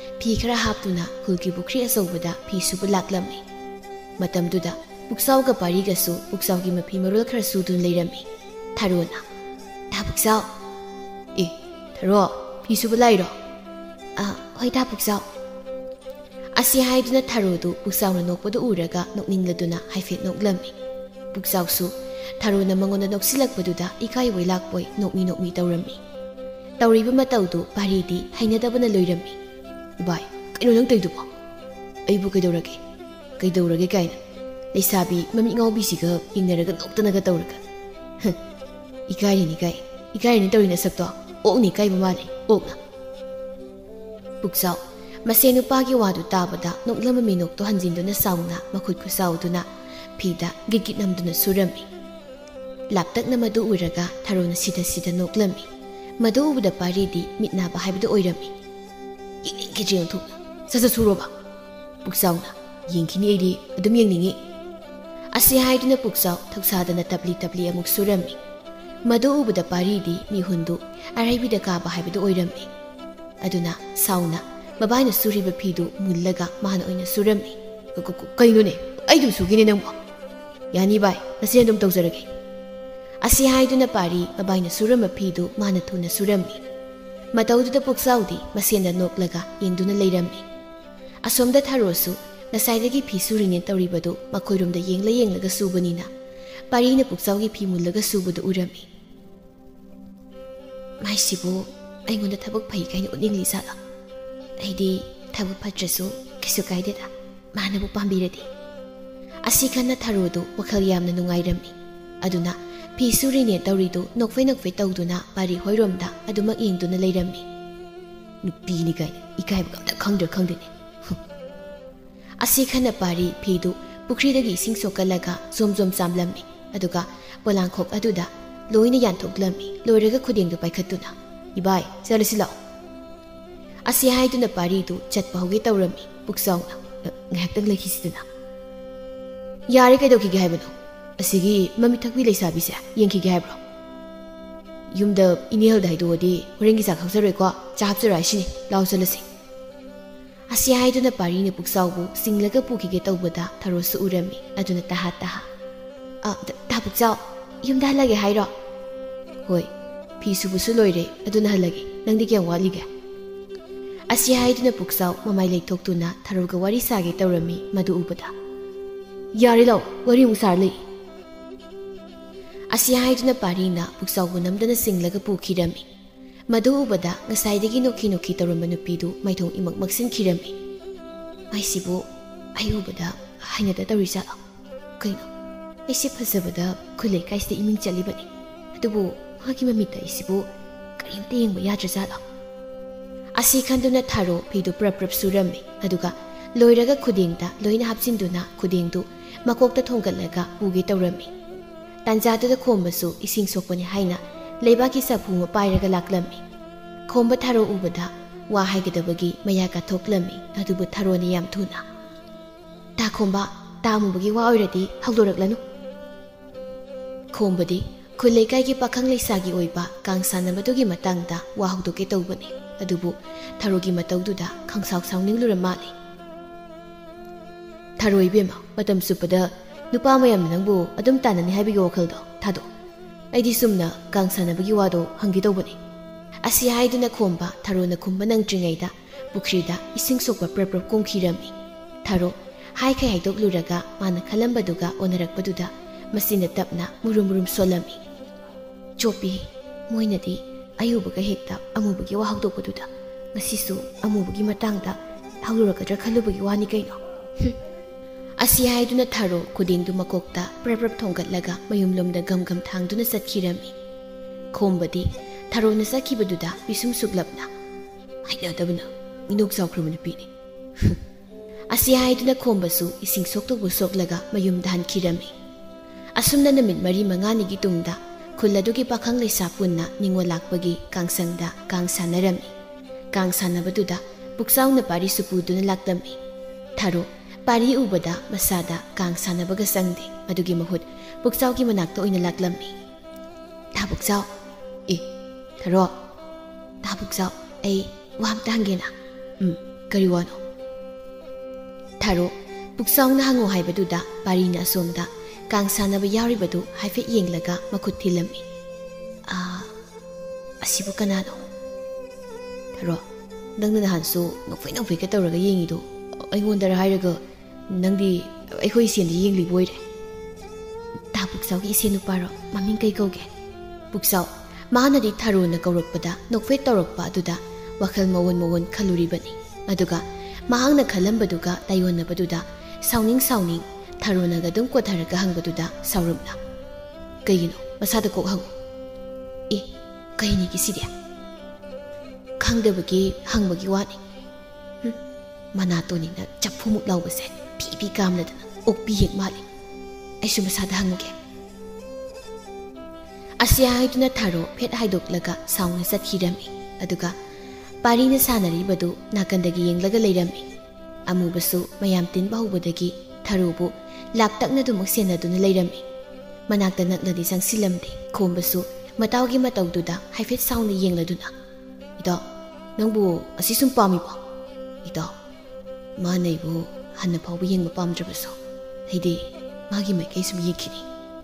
ꯐꯤ ꯈꯔ ꯍꯥꯞꯇꯨꯅ ꯈꯨꯜꯒꯤ ꯄꯨꯈ꯭ꯔꯤ ꯑꯆꯧꯕꯗ ꯐꯤ ꯁꯨꯕ ꯂꯥꯛꯂꯝꯃꯤ꯫ ꯃꯇꯝꯗꯨꯗ ꯄꯨꯛꯆꯥꯎꯒ ꯄꯥꯔꯤꯒꯁꯨ ꯄꯨꯛꯆꯥꯎꯒꯤ ꯃꯐꯤ ꯃꯔꯣꯜ ꯈꯔ ꯁꯨꯗꯨꯅ ꯂꯩꯔꯝꯃꯤ꯫ ꯊꯥꯔꯣꯅ ꯗꯥ ꯄꯨꯛꯆꯥꯎ, ꯑꯦ ꯊꯥꯔꯣ ꯐꯤ ꯁꯨꯕ ꯂꯥꯛꯏꯔꯣ? ꯑꯥ ꯍꯣꯏ ꯗꯥ ꯄꯨꯛꯆꯥꯎ꯫ ꯑꯁꯤ ꯍꯥꯏꯗꯨꯅ ꯊꯥꯔꯣꯗꯨ ꯄꯨꯛꯆꯥꯎꯅ ꯅꯣꯛꯄꯗꯨ ꯎꯔꯒ ꯅꯣꯛꯅꯤꯡꯂꯗꯨꯅ ꯍꯥꯏꯐꯦꯠ ꯅꯣꯛꯂꯝꯃꯤ꯫ ꯄꯨꯛꯆꯥꯎꯁꯨ ꯊꯥꯔꯣꯅ ꯃꯉꯣꯟꯗ ꯅꯣꯛꯁꯤꯜꯂꯛꯄꯗꯨꯗ ꯏꯀꯥꯏꯕꯣꯏ ꯂꯥꯛꯄꯣꯏ ꯅꯣꯛꯃꯤ ꯅꯣꯛꯃꯤ ꯇꯧꯔꯝꯃꯤ꯫ ꯇꯧꯔꯤꯕ ꯃꯇꯧꯗꯨ ꯄꯥꯔꯤꯗꯤ ꯍꯩꯅꯗꯕꯅ ꯂꯣꯏꯔꯝꯃꯤ꯫ ꯏꯕꯥꯏ ꯀꯩꯅꯣ ꯅꯪ ꯇꯧꯏꯗꯨꯕꯣ? ꯑꯩꯕꯨ ꯀꯩꯗꯧꯔꯒꯦ? ꯀꯩꯗꯧꯔꯒꯦ ꯀꯥꯏꯅ ꯂꯩꯁꯥꯕꯤ ꯃꯃꯤꯠ ꯉꯥꯎꯕꯤꯁꯤꯒ ꯌꯦꯡꯅꯔꯒ ꯅꯣꯛꯇꯅꯒ ꯇꯧꯔꯒ ꯏꯀꯥꯏꯔꯤꯅꯤ ꯀꯥꯏ ꯏꯀꯥꯏꯔꯤꯅꯤ ꯇꯧꯔꯤ ꯅꯁꯛꯇꯣ ꯑꯣꯛꯅꯤ ꯏꯀꯥꯏꯕ ꯃꯥꯜꯂꯤ ꯑꯣꯛꯅ꯫ ꯄꯨꯛꯆꯥꯎ ꯃꯁꯦ ꯅꯨꯄꯥꯒꯤ ꯋꯥꯗꯨ ꯇꯥꯕꯗ ꯅꯣꯛꯂꯝꯕ ꯃꯤꯅꯣꯛꯇꯣ ꯍꯟꯖꯤꯟꯗꯨꯅ ꯁꯥꯎꯅ ꯃꯈꯨꯠ ꯈꯨꯠꯁꯥꯎꯗꯨꯅ ꯐꯤꯗ ꯒꯤꯠꯒꯤꯠ ꯅꯝꯗꯨꯅ ꯁꯨꯔꯝꯃꯤ꯫ ꯂꯥꯞꯇꯛꯅ ꯃꯗꯨ ꯎꯔꯒ ꯊꯥꯔꯣꯅ ꯁꯤꯗ ꯁꯤꯗ ꯅꯣꯛꯂꯝꯃꯤ꯫ ꯃꯗꯨ ꯎꯕꯗ ꯄꯥꯔꯤꯗꯤ ꯃꯤꯠ ꯅꯥꯕ ꯍꯥꯏꯕꯗꯨ ꯑꯣꯏꯔꯝꯃꯤ꯫ ꯌꯦꯡꯅꯤꯡꯈꯤꯗ꯭ꯔꯦ ꯑꯣꯟꯊꯣꯛꯅ ꯁꯠ ꯁꯠ ꯁꯨꯔꯣꯕ꯫ ꯄꯨꯛꯆꯥꯎꯅ ꯌꯦꯡꯈꯤꯅꯤ ꯑꯩꯗꯤ ꯑꯗꯨꯝ ꯌꯦꯡꯅꯤꯡꯉꯤ꯫ ꯑꯁꯤ ꯍꯥꯏꯗꯨꯅ ꯄꯨꯛꯆꯥꯎ ꯊꯧꯁꯥꯗꯅ ꯇꯞꯂꯤ ꯇꯞꯂꯤ ꯑꯃꯨꯛ ꯁꯨꯔꯝꯃꯤ꯫ ꯃꯗꯨ ꯎꯕꯗ ꯄꯥꯔꯤꯗꯤ ꯃꯤꯍꯨꯟꯗꯨ ꯑꯔꯩꯕꯤꯗ ꯀꯥꯕ ꯍꯥꯏꯕꯗꯨ ꯑꯣꯏꯔꯝꯃꯤ꯫ ꯑꯗꯨꯅ ꯁꯥꯎꯅ ꯃꯕꯥꯏꯅ ꯁꯨꯔꯤꯕ ꯐꯤꯗꯨ ꯃꯨꯜꯂꯒ ꯃꯥꯅ ꯑꯣꯏꯅ ꯁꯨꯔꯝꯃꯤ꯫ ꯀꯩꯅꯣꯅꯦ ꯑꯩ ꯑꯗꯨꯝ ꯁꯨꯒꯤꯅꯦ ꯅꯪꯕꯣ꯫ ꯌꯥꯅꯤ ꯚꯥꯏ ꯅꯁꯦ ꯑꯗꯨꯝ ꯇꯧꯖꯔꯒꯦ꯫ ꯑꯁꯤ ꯍꯥꯏꯗꯨꯅ ꯄꯥꯔꯤ ꯃꯕꯥꯏꯅ ꯁꯨꯔꯝꯕ ꯐꯤꯗꯨ ꯃꯥꯅ ꯊꯨꯅ ꯁꯨꯔꯝꯃꯤ꯫ ꯃꯇꯧꯗꯨꯗ ꯄꯨꯛꯆꯥꯎꯗꯤ ꯃꯁꯦꯟꯗ ꯅꯣꯛꯂꯒ ꯌꯦꯡꯗꯨꯅ ꯂꯩꯔꯝꯃꯤ꯫ ꯑꯁꯣꯝꯗ ꯊꯥꯔꯣꯁꯨ ꯉꯁꯥꯏꯗꯒꯤ ꯐꯤ ꯁꯨꯔꯤꯅꯦ ꯇꯧꯔꯤꯕꯗꯨ ꯃꯈꯣꯏꯔꯣꯝꯗ ꯌꯦꯡꯂ ꯌꯦꯡꯂꯒ ꯁꯨꯕꯅꯤꯅ ꯄꯥꯔꯤꯅ ꯄꯨꯛꯆꯥꯎꯒꯤ ꯐꯤ ꯃꯨꯜꯂꯒ ꯁꯨꯕꯗꯨ ꯎꯔꯝꯃꯤ꯫ ꯃꯥꯏꯁꯤꯕꯨ ꯑꯩꯉꯣꯟꯗ ꯊꯕꯛ ꯐꯩ ꯀꯥꯏꯅ ꯎꯠꯅꯤꯡꯂꯤ ꯖꯥꯠꯂꯥ? ꯑꯩꯗꯤ ꯊꯕꯛ ꯐꯠꯇ꯭ꯔꯁꯨ ꯀꯩꯁꯨ ꯀꯥꯏꯗꯦꯗ ꯃꯥꯅꯕꯨ ꯄꯥꯝꯕꯤꯔꯗꯤ꯫ ꯑꯁꯤ ꯈꯟꯅ ꯊꯥꯔꯣꯗꯨ ꯋꯥꯈꯜ ꯌꯥꯝꯅ ꯅꯨꯡꯉꯥꯏꯔꯝꯃꯤ꯫ ꯑꯗꯨꯅ ꯐꯤ ꯁꯨꯔꯤꯅꯦ ꯇꯧꯔꯤꯗꯨ ꯅꯣꯛꯐꯩ ꯅꯣꯛꯐꯩ ꯇꯧꯗꯨꯅ ꯄꯥꯔꯤ ꯍꯣꯏꯔꯣꯝꯗ ꯑꯗꯨꯃꯛ ꯌꯦꯡꯗꯨꯅ ꯂꯩꯔꯝꯃꯤ꯫ ꯅꯨꯄꯤꯅꯤ ꯀꯥꯏꯅ ꯏꯀꯥꯏꯕꯒ ꯑꯝꯇ ꯈꯪꯗ꯭ꯔ ꯈꯪꯗꯦꯅꯦ꯫ ꯑꯁꯤ ꯈꯟꯅ ꯄꯥꯔꯤ ꯐꯤꯗꯨ ꯄꯨꯈ꯭ꯔꯤꯗꯒꯤ ꯏꯁꯤꯡ ꯁꯣꯛꯀꯠꯂꯒ ꯖꯣꯝ ꯖꯣꯝ ꯆꯥꯝꯂꯝꯃꯤ꯫ ꯑꯗꯨꯒ ꯄꯣꯂꯥꯡꯈꯣꯛ ꯑꯗꯨꯗ ꯂꯣꯏꯅ ꯌꯥꯟꯊꯣꯛꯂꯝꯃꯤ꯫ ꯂꯣꯏꯔꯒ ꯈꯨꯗꯦꯡꯗꯨ ꯄꯥꯏꯈꯠꯇꯨꯅ ꯏꯕꯥꯏ ꯆꯠꯂꯁꯤ ꯂꯥꯛꯑꯣ꯫ ꯑꯁꯤ ꯍꯥꯏꯗꯨꯅ ꯄꯥꯔꯤꯗꯨ ꯆꯠꯄ ꯍꯧꯒꯦ ꯇꯧꯔꯝꯃꯤ꯫ ꯄꯨꯛꯆꯥꯎꯅ ꯉꯥꯏꯍꯥꯛꯇꯪ ꯂꯩꯈꯤꯁꯤꯗꯅ꯫ ꯌꯥꯔꯦ ꯀꯩꯗꯧꯈꯤꯒꯦ ꯍꯥꯏꯕꯅꯣ? ꯑꯁꯤꯒꯤ ꯃꯃꯤꯠ ꯊꯛꯄꯤ ꯂꯩꯁꯥꯕꯤꯁꯦ ꯌꯦꯡꯈꯤꯒꯦ ꯍꯥꯏꯕ꯭ꯔꯣ? ꯌꯨꯝꯗ ꯏꯅꯦꯍꯜꯗ ꯍꯥꯏꯗꯣꯛꯑꯗꯤ ꯍꯣꯔꯦꯟꯒꯤ ꯆꯥꯛ ꯍꯧꯖꯔꯣꯏꯀꯣ ꯆꯥ ꯍꯥꯞꯆꯔꯣ ꯍꯥꯏꯁꯤꯅꯤ ꯂꯥꯎ ꯆꯠꯂꯁꯤ꯫ ꯑꯁꯤ ꯍꯥꯏꯗꯨꯅ ꯄꯥꯔꯤꯅ ꯄꯨꯛꯆꯥꯎꯕꯨ ꯆꯤꯡꯂꯒ ꯄꯨꯈꯤꯒꯦ ꯇꯧꯕꯗ ꯊꯥꯔꯣꯁꯨ ꯎꯔꯝꯃꯤ꯫ ꯑꯗꯨꯅ ꯇꯍꯥ ꯇꯍꯥ ꯑ ꯗꯥ ꯄꯨꯛꯆꯥꯎ ꯌꯨꯝꯗ ꯍꯜꯂꯒꯦ ꯍꯥꯏꯔꯣ? ꯍꯣꯏ ꯐꯤ ꯁꯨꯕꯁꯨ ꯂꯣꯏꯔꯦ ꯑꯗꯨꯅ ꯍꯜꯂꯒꯦ ꯅꯪꯗꯤ ꯀꯌꯥꯝ ꯋꯥꯠꯂꯤꯒꯦ? ꯑꯁꯤ ꯍꯥꯏꯗꯨꯅ ꯄꯨꯛꯆꯥꯎ ꯃꯃꯥꯏ ꯂꯩꯊꯣꯛꯇꯨꯅ ꯊꯥꯔꯣꯒ ꯋꯥꯔꯤ ꯁꯥꯒꯦ ꯇꯧꯔꯝꯃꯤ꯫ ꯃꯗꯨ ꯎꯕꯗ ꯌꯥꯔꯦ ꯂꯥꯎ ꯋꯥꯔꯤ ꯑꯃꯨꯛ ꯁꯥꯔ ꯂꯩ꯫ ꯑꯁꯤ ꯍꯥꯏꯗꯨꯅ ꯄꯥꯔꯤꯅ ꯄꯨꯛꯆꯥꯎꯕꯨ ꯅꯝꯗꯅ ꯆꯤꯡꯂꯒ ꯄꯨꯈꯤꯔꯝꯃꯤ꯫ ꯃꯗꯨ ꯎꯕꯗ ꯉꯁꯥꯏꯗꯒꯤ ꯅꯣꯛꯈꯤ ꯅꯣꯛꯈꯤ ꯇꯧꯔꯝꯕ ꯅꯨꯄꯤꯗꯨ ꯃꯥꯏꯊꯣꯡ ꯏꯃꯛ ꯃꯛꯁꯤꯟꯈꯤꯔꯝꯃꯤ꯫ ꯃꯥꯏꯁꯤꯕꯨ ꯑꯩ ꯎꯕꯗ ꯍꯩꯅꯗ ꯇꯧꯔꯤ ꯖꯥꯠꯂꯣ? ꯀꯩꯅꯣ ꯑꯩꯁꯦ ꯐꯖꯕꯗ ꯈꯨꯜ ꯂꯩꯀꯥꯏꯁꯤꯗ ꯏꯃꯤꯡ ꯆꯠꯂꯤꯕꯅꯤ ꯑꯗꯨꯕꯨ ꯃꯥꯒꯤ ꯃꯃꯤꯠꯇ ꯑꯩꯁꯤꯕꯨ ꯀꯔꯤꯝꯇ ꯌꯦꯡꯕ ꯌꯥꯗ꯭ꯔ ꯖꯥꯠꯂꯣ? ꯑꯁꯤ ꯈꯟꯗꯨꯅ ꯊꯥꯔꯣ ꯐꯤꯗꯨ ꯄ꯭ꯔꯞ ꯄ꯭ꯔꯞ ꯁꯨꯔꯝꯃꯤ꯫ ꯑꯗꯨꯒ ꯂꯣꯏꯔꯒ ꯈꯨꯗꯦꯡꯗ ꯂꯣꯏꯅ ꯍꯥꯞꯆꯤꯟꯗꯨꯅ ꯈꯨꯗꯦꯡꯗꯨ ꯃꯀꯣꯛꯇ ꯊꯣꯡꯒꯠꯂꯒ ꯄꯨꯒꯦ ꯇꯧꯔꯝꯃꯤ꯫ ꯇꯥꯟꯖꯥꯗꯨꯗ ꯈꯣꯝꯕꯁꯨ ꯏꯁꯤꯡ ꯁꯣꯛꯄꯅꯤ ꯍꯥꯏꯅ ꯂꯩꯕꯥꯛꯀꯤ ꯆꯐꯨ ꯑꯃ ꯄꯥꯏꯔꯒ ꯂꯥꯛꯂꯝꯃꯤ꯫ ꯈꯣꯝꯕ ꯊꯥꯔꯣ ꯎꯕꯗ ꯋꯥ ꯍꯥꯏꯒꯗꯕꯒꯤ ꯃꯌꯥ ꯀꯥꯊꯣꯛꯂꯝꯃꯤ꯫ ꯑꯗꯨꯕꯨ ꯊꯥꯔꯣꯅ ꯌꯥꯝ ꯊꯨꯅ ꯇꯥ ꯈꯣꯝꯕ ꯇꯥ ꯑꯃꯨꯕꯒꯤ ꯋꯥ ꯑꯣꯏꯔꯗꯤ ꯍꯧꯗꯣꯔꯛꯂꯅꯨ꯫ ꯈꯣꯝꯕꯗꯤ ꯈꯨꯜ ꯂꯩꯀꯥꯏꯒꯤ ꯄꯥꯈꯪ ꯂꯩꯁꯥꯒꯤ ꯑꯣꯏꯕ ꯀꯥꯡ ꯁꯥꯟꯅꯕꯗꯨꯒꯤ ꯃꯇꯥꯡꯗ ꯋꯥ ꯍꯧꯗꯣꯛꯀꯦ ꯇꯧꯕꯅꯤ꯫ ꯑꯗꯨꯕꯨ ꯊꯥꯔꯣꯒꯤ ꯃꯇꯧꯗꯨꯗ ꯈꯪꯁꯥꯎ ꯁꯥꯎꯅꯤꯡꯂꯨꯔ ꯃꯥꯜꯂꯤ꯫ ꯊꯥꯔꯣ ꯏꯕꯦꯝꯃ ꯃꯇꯝ ꯆꯨꯞꯄꯗ ꯅꯨꯄꯥ ꯃꯌꯥꯝꯅ ꯅꯪꯕꯨ ꯑꯗꯨꯝ ꯇꯥꯟꯅꯅꯤ ꯍꯥꯏꯕꯒꯤ ꯋꯥꯈꯜꯗꯣ ꯊꯥꯗꯣꯛ꯫ ꯑꯩꯗꯤ ꯁꯨꯝꯅ ꯀꯥꯡ ꯁꯥꯟꯅꯕꯒꯤ ꯋꯥꯗꯣ ꯍꯪꯒꯦ ꯇꯧꯕꯅꯤ꯫ ꯑꯁꯤ ꯍꯥꯏꯗꯨꯅ ꯈꯣꯝꯕ ꯊꯥꯔꯣꯅ ꯈꯨꯝꯕ ꯅꯪꯗ꯭ꯔꯤꯉꯩꯗ ꯄꯨꯈ꯭ꯔꯤꯗ ꯏꯁꯤꯡ ꯁꯣꯛꯄ ꯄ꯭ꯔꯞ ꯄ꯭ꯔꯞ ꯀꯨꯝꯈꯤꯔꯝꯃꯤ꯫ ꯊꯥꯔꯣ ꯍꯥꯏꯈꯩ ꯍꯥꯏꯗꯣꯛꯂꯨꯔꯒ ꯃꯥꯅ ꯈꯜꯂꯝꯕꯗꯨꯒ ꯑꯣꯟꯅꯔꯛꯄꯗꯨꯗ ꯃꯁꯤꯅ ꯇꯞꯅ ꯃꯨꯔꯨꯝ ꯃꯨꯔꯨꯝ ꯁꯣꯜꯂꯝꯃꯤ꯫ ꯆꯣꯞꯄꯤ ꯃꯣꯏꯅꯗꯤ ꯑꯌꯨꯕꯒ ꯍꯦꯛꯇ ꯑꯃꯨꯕꯒꯤ ꯋꯥ ꯍꯧꯗꯣꯛꯄꯗꯨꯗ ꯉꯁꯤꯁꯨ ꯑꯃꯨꯕꯒꯤ ꯃꯇꯥꯡꯗ ꯍꯧꯗꯣꯔꯛꯀꯗ꯭ꯔꯥ ꯈꯜꯂꯨꯕꯒꯤ ꯋꯥꯅꯤ ꯀꯩꯅꯣ꯫ ꯑꯁꯤ ꯍꯥꯏꯗꯨꯅ ꯊꯥꯔꯣ ꯈꯨꯗꯦꯡꯗꯨ ꯃꯀꯣꯛꯇ ꯄ꯭ꯔꯞ ꯄ꯭ꯔꯞ ꯊꯣꯡꯒꯠꯂꯒ ꯃꯌꯨꯝꯂꯣꯝꯗ ꯒꯝ ꯒꯝ ꯊꯥꯡꯗꯨꯅ ꯆꯠꯈꯤꯔꯝꯃꯤ꯫ ꯈꯣꯝꯕꯗꯤ ꯊꯥꯔꯣꯅ ꯆꯠꯈꯤꯕꯗꯨꯗ ꯄꯤꯁꯨꯝ ꯁꯨꯛꯂꯞꯅ ꯍꯩꯅꯗꯕꯅ ꯃꯤꯅꯣꯛ ꯆꯥꯎꯈ꯭ꯔꯕ ꯅꯨꯄꯤꯅꯤ꯫ ꯑꯁꯤ ꯍꯥꯏꯗꯨꯅ ꯈꯣꯝꯕꯁꯨ ꯏꯁꯤꯡ ꯁꯣꯛꯇꯧꯕ ꯁꯣꯛꯂꯒ ꯃꯌꯨꯝꯗ ꯍꯟꯈꯤꯔꯝꯃꯤ꯫ ꯑꯁꯨꯝꯅ ꯅꯨꯃꯤꯠ ꯃꯔꯤ ꯃꯉꯥꯅꯤꯒꯤ ꯇꯨꯡꯗ ꯈꯨꯜ ꯑꯗꯨꯒꯤ ꯄꯥꯈꯪ ꯂꯩꯁꯥ ꯄꯨꯟꯅ ꯅꯤꯡꯉꯣꯜ ꯂꯥꯛꯄꯒꯤ ꯀꯥꯡꯁꯪꯗ ꯀꯥꯡ ꯁꯥꯟꯅꯔꯝꯃꯤ꯫ ꯀꯥꯡ ꯁꯥꯟꯅꯕꯗꯨꯗ ꯄꯨꯛꯆꯥꯎꯅ ꯄꯥꯔꯤꯁꯨ ꯄꯨꯗꯨꯅ ꯂꯥꯛꯂꯝꯃꯤ꯫ ꯊꯥꯔꯣ ꯄꯥꯔꯤ ꯎꯕꯗ ꯃꯁꯥꯗ ꯀꯥꯡ ꯁꯥꯟꯅꯕꯒ ꯆꯪꯗꯦ꯫ ꯃꯗꯨꯒꯤ ꯃꯍꯨꯠ ꯄꯨꯛꯆꯥꯎꯒꯤ ꯃꯅꯥꯛꯇ ꯑꯣꯏꯅ ꯂꯥꯛꯂꯝꯃꯤ꯫ ꯗꯥ ꯄꯨꯛꯆꯥꯎ ꯑꯦ ꯊꯥꯔꯣ ꯗꯥ ꯄꯨꯛꯆꯥꯎ ꯑꯩ ꯋꯥ ꯑꯝꯇ ꯍꯪꯒꯦꯅ꯫ ꯎꯝ ꯀꯔꯤ ꯋꯥꯅꯣ ꯊꯥꯔꯣ ꯄꯨꯛꯆꯥꯎꯅ ꯍꯪꯉꯣ ꯍꯥꯏꯕꯗꯨꯗ ꯄꯥꯔꯤꯅ ꯑꯁꯣꯝꯗ ꯀꯥꯡ ꯁꯥꯟꯅꯕ ꯌꯥꯎꯔꯤꯕꯗꯨ ꯍꯥꯏꯐꯦꯠ ꯌꯦꯡꯂꯒ ꯃꯈꯨꯠ ꯊꯤꯜꯂꯝꯃꯤ ꯑꯥ ꯑꯁꯤꯕꯨ ꯀꯅꯥꯅꯣ ꯊꯥꯔꯣ ꯅꯪꯅ ꯅꯍꯥꯟꯁꯨ ꯅꯣꯛꯐꯩ ꯅꯣꯛꯐꯩꯒ ꯇꯧꯔꯒ ꯌꯦꯡꯉꯤꯗꯣ ꯑꯩꯉꯣꯟꯗꯔ ꯍꯥꯏꯔꯒ ꯅꯪꯗꯤ ꯑꯩꯈꯣꯏ ꯏꯁꯦꯟꯗ ꯌꯦꯡꯂꯤꯕ ꯑꯣꯏꯔꯦ ꯇꯥ ꯄꯨꯛꯆꯥꯎꯒꯤ ꯏꯁꯦꯟ ꯅꯨꯄꯥꯔꯣ ꯃꯃꯤꯡ ꯀꯩ ꯀꯧꯒꯦ ꯄꯨꯛꯆꯥꯎ ꯃꯥꯅꯗꯤ ꯊꯥꯔꯣꯅ ꯀꯧꯔꯛꯄꯗ ꯅꯣꯛꯐꯦꯠ ꯇꯧꯔꯛꯄ ꯑꯗꯨꯗ ꯋꯥꯈꯜ ꯃꯋꯣꯟ ꯃꯋꯣꯟ ꯈꯜꯂꯨꯔꯤꯕꯅꯤ ꯑꯗꯨꯒ ꯃꯍꯥꯛꯅ ꯈꯜꯂꯝꯕꯗꯨꯒ ꯇꯥꯌꯣꯟꯅꯕꯗꯨꯗ ꯁꯥꯎꯅꯤꯡ ꯁꯥꯎꯅꯤꯡ ꯊꯥꯔꯣꯅꯒ ꯑꯗꯨꯝ ꯀꯣꯊꯔꯒ ꯍꯪꯕꯗꯨꯗ ꯁꯥꯎꯔꯞꯅ ꯀꯩꯒꯤꯅꯣ ꯃꯁꯥꯗ ꯀꯣꯛ ꯍꯪꯉꯨ ꯑꯦ ꯀꯩꯅꯤꯒꯤ ꯁꯤꯗꯤ ꯈꯪꯗꯕꯒꯤ ꯍꯪꯕꯒꯤ ꯋꯥꯅꯤ ꯃꯅꯥꯇꯣꯟꯅꯤꯅ ꯆꯐꯨꯃꯨꯛ ꯂꯥꯎꯕꯁꯦ ꯐꯤ ꯐꯤ ꯀꯥꯝꯂꯗꯅ ꯑꯣꯛꯄꯤ ꯍꯦꯛ ꯃꯥꯜꯂꯤ ꯑꯩꯁꯨ ꯃꯁꯥꯗ ꯍꯪꯉꯨꯒꯦ ꯑꯁꯤ ꯍꯥꯏꯗꯨꯅ ꯊꯥꯔꯣ ꯐꯦꯠ ꯍꯥꯏꯗꯣꯛꯂꯒ ꯁꯥꯎꯅ ꯆꯠꯈꯤꯔꯝꯃꯤ ꯑꯗꯨꯒ ꯄꯥꯔꯤꯅ ꯁꯥꯟꯅꯔꯤꯕꯗꯨ ꯅꯥꯀꯟꯗꯒꯤ ꯌꯦꯡꯂꯒ ꯂꯩꯔꯝꯃꯤ ꯑꯃꯨꯕꯁꯨ ꯃꯌꯥꯝ ꯇꯤꯟꯕ ꯍꯧꯕꯗꯒꯤ ꯊꯥꯔꯣꯕꯨ ꯂꯥꯞꯇꯛꯅꯗꯨꯃꯛ ꯁꯦꯟꯅꯗꯨꯅ ꯂꯩꯔꯝꯃꯤ ꯃꯅꯥꯛꯇ ꯅꯛꯅꯗꯤ ꯆꯪꯁꯤꯜꯂꯝꯗꯦ ꯈꯣꯝꯕꯁꯨ ꯃꯇꯥꯎꯒꯤ ꯃꯇꯧꯗꯨꯗ ꯍꯥꯏꯐꯦꯠ ꯁꯥꯎꯅ ꯌꯦꯡꯂꯗꯨꯅ ꯏꯇꯥꯎ ꯅꯪꯕꯨ ꯑꯁꯤ ꯁꯨꯝ ꯄꯥꯝꯃꯤꯕꯣ ꯏꯇꯥꯎ ꯃꯥꯅꯩꯕꯨ ꯍꯟꯅ ꯐꯥꯎꯕ ꯌꯦꯡꯕ ꯄꯥꯝꯗ꯭ꯔꯕꯁꯨ ꯑꯩꯗꯤ ꯃꯥꯒꯤ ꯃꯥꯏꯀꯩ ꯁꯨꯝ ꯌꯦꯡꯈꯤꯅꯤ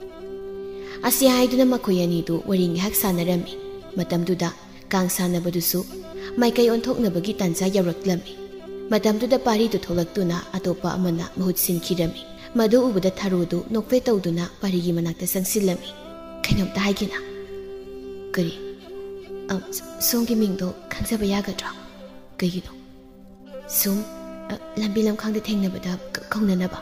ꯑꯁꯤ ꯍꯥꯏꯗꯨꯅ ꯃꯈꯣꯏ ꯑꯅꯤꯗꯨ ꯋꯥꯔꯤ ꯉꯥꯏꯍꯥꯛ ꯁꯥꯟꯅꯔꯝꯃꯤ ꯃꯇꯝꯗꯨꯗ ꯀꯥꯡ ꯁꯥꯟꯅꯕꯗꯨꯁꯨ ꯃꯥꯏꯀꯩ ꯑꯣꯟꯊꯣꯛꯅꯕꯒꯤ ꯇꯥꯟꯖꯥ ꯌꯧꯔꯛꯂꯝꯃꯤ ꯃꯇꯝꯗꯨꯗ ꯄꯥꯔꯤꯗꯨ ꯊꯣꯛꯂꯛꯇꯨꯅ ꯑꯇꯣꯞꯄ ꯑꯃꯅ ꯃꯍꯨꯠ ꯁꯤꯟꯈꯤꯔꯝꯃꯤ ꯃꯗꯨ ꯎꯕꯗ ꯊꯥꯔꯣꯗꯨ ꯅꯣꯛꯐꯦꯠ ꯇꯧꯗꯨꯅ ꯄꯥꯔꯤꯒꯤ ꯃꯅꯥꯛꯇ ꯆꯪꯁꯤꯜꯂꯝꯃꯤ ꯀꯩꯅꯣꯝꯇ ꯍꯥꯏꯒꯦꯅ ꯀꯔꯤ ꯁꯣꯝꯒꯤ ꯃꯤꯡꯗꯣ ꯈꯪꯖꯕ ꯌꯥꯒꯗ꯭ꯔꯥ ꯀꯩꯒꯤꯅꯣ ꯁꯨꯝ ꯂꯝꯕꯤ ꯂꯝꯈꯥꯡꯗ ꯊꯦꯡꯅꯕꯗ ꯀꯧꯅꯅꯕ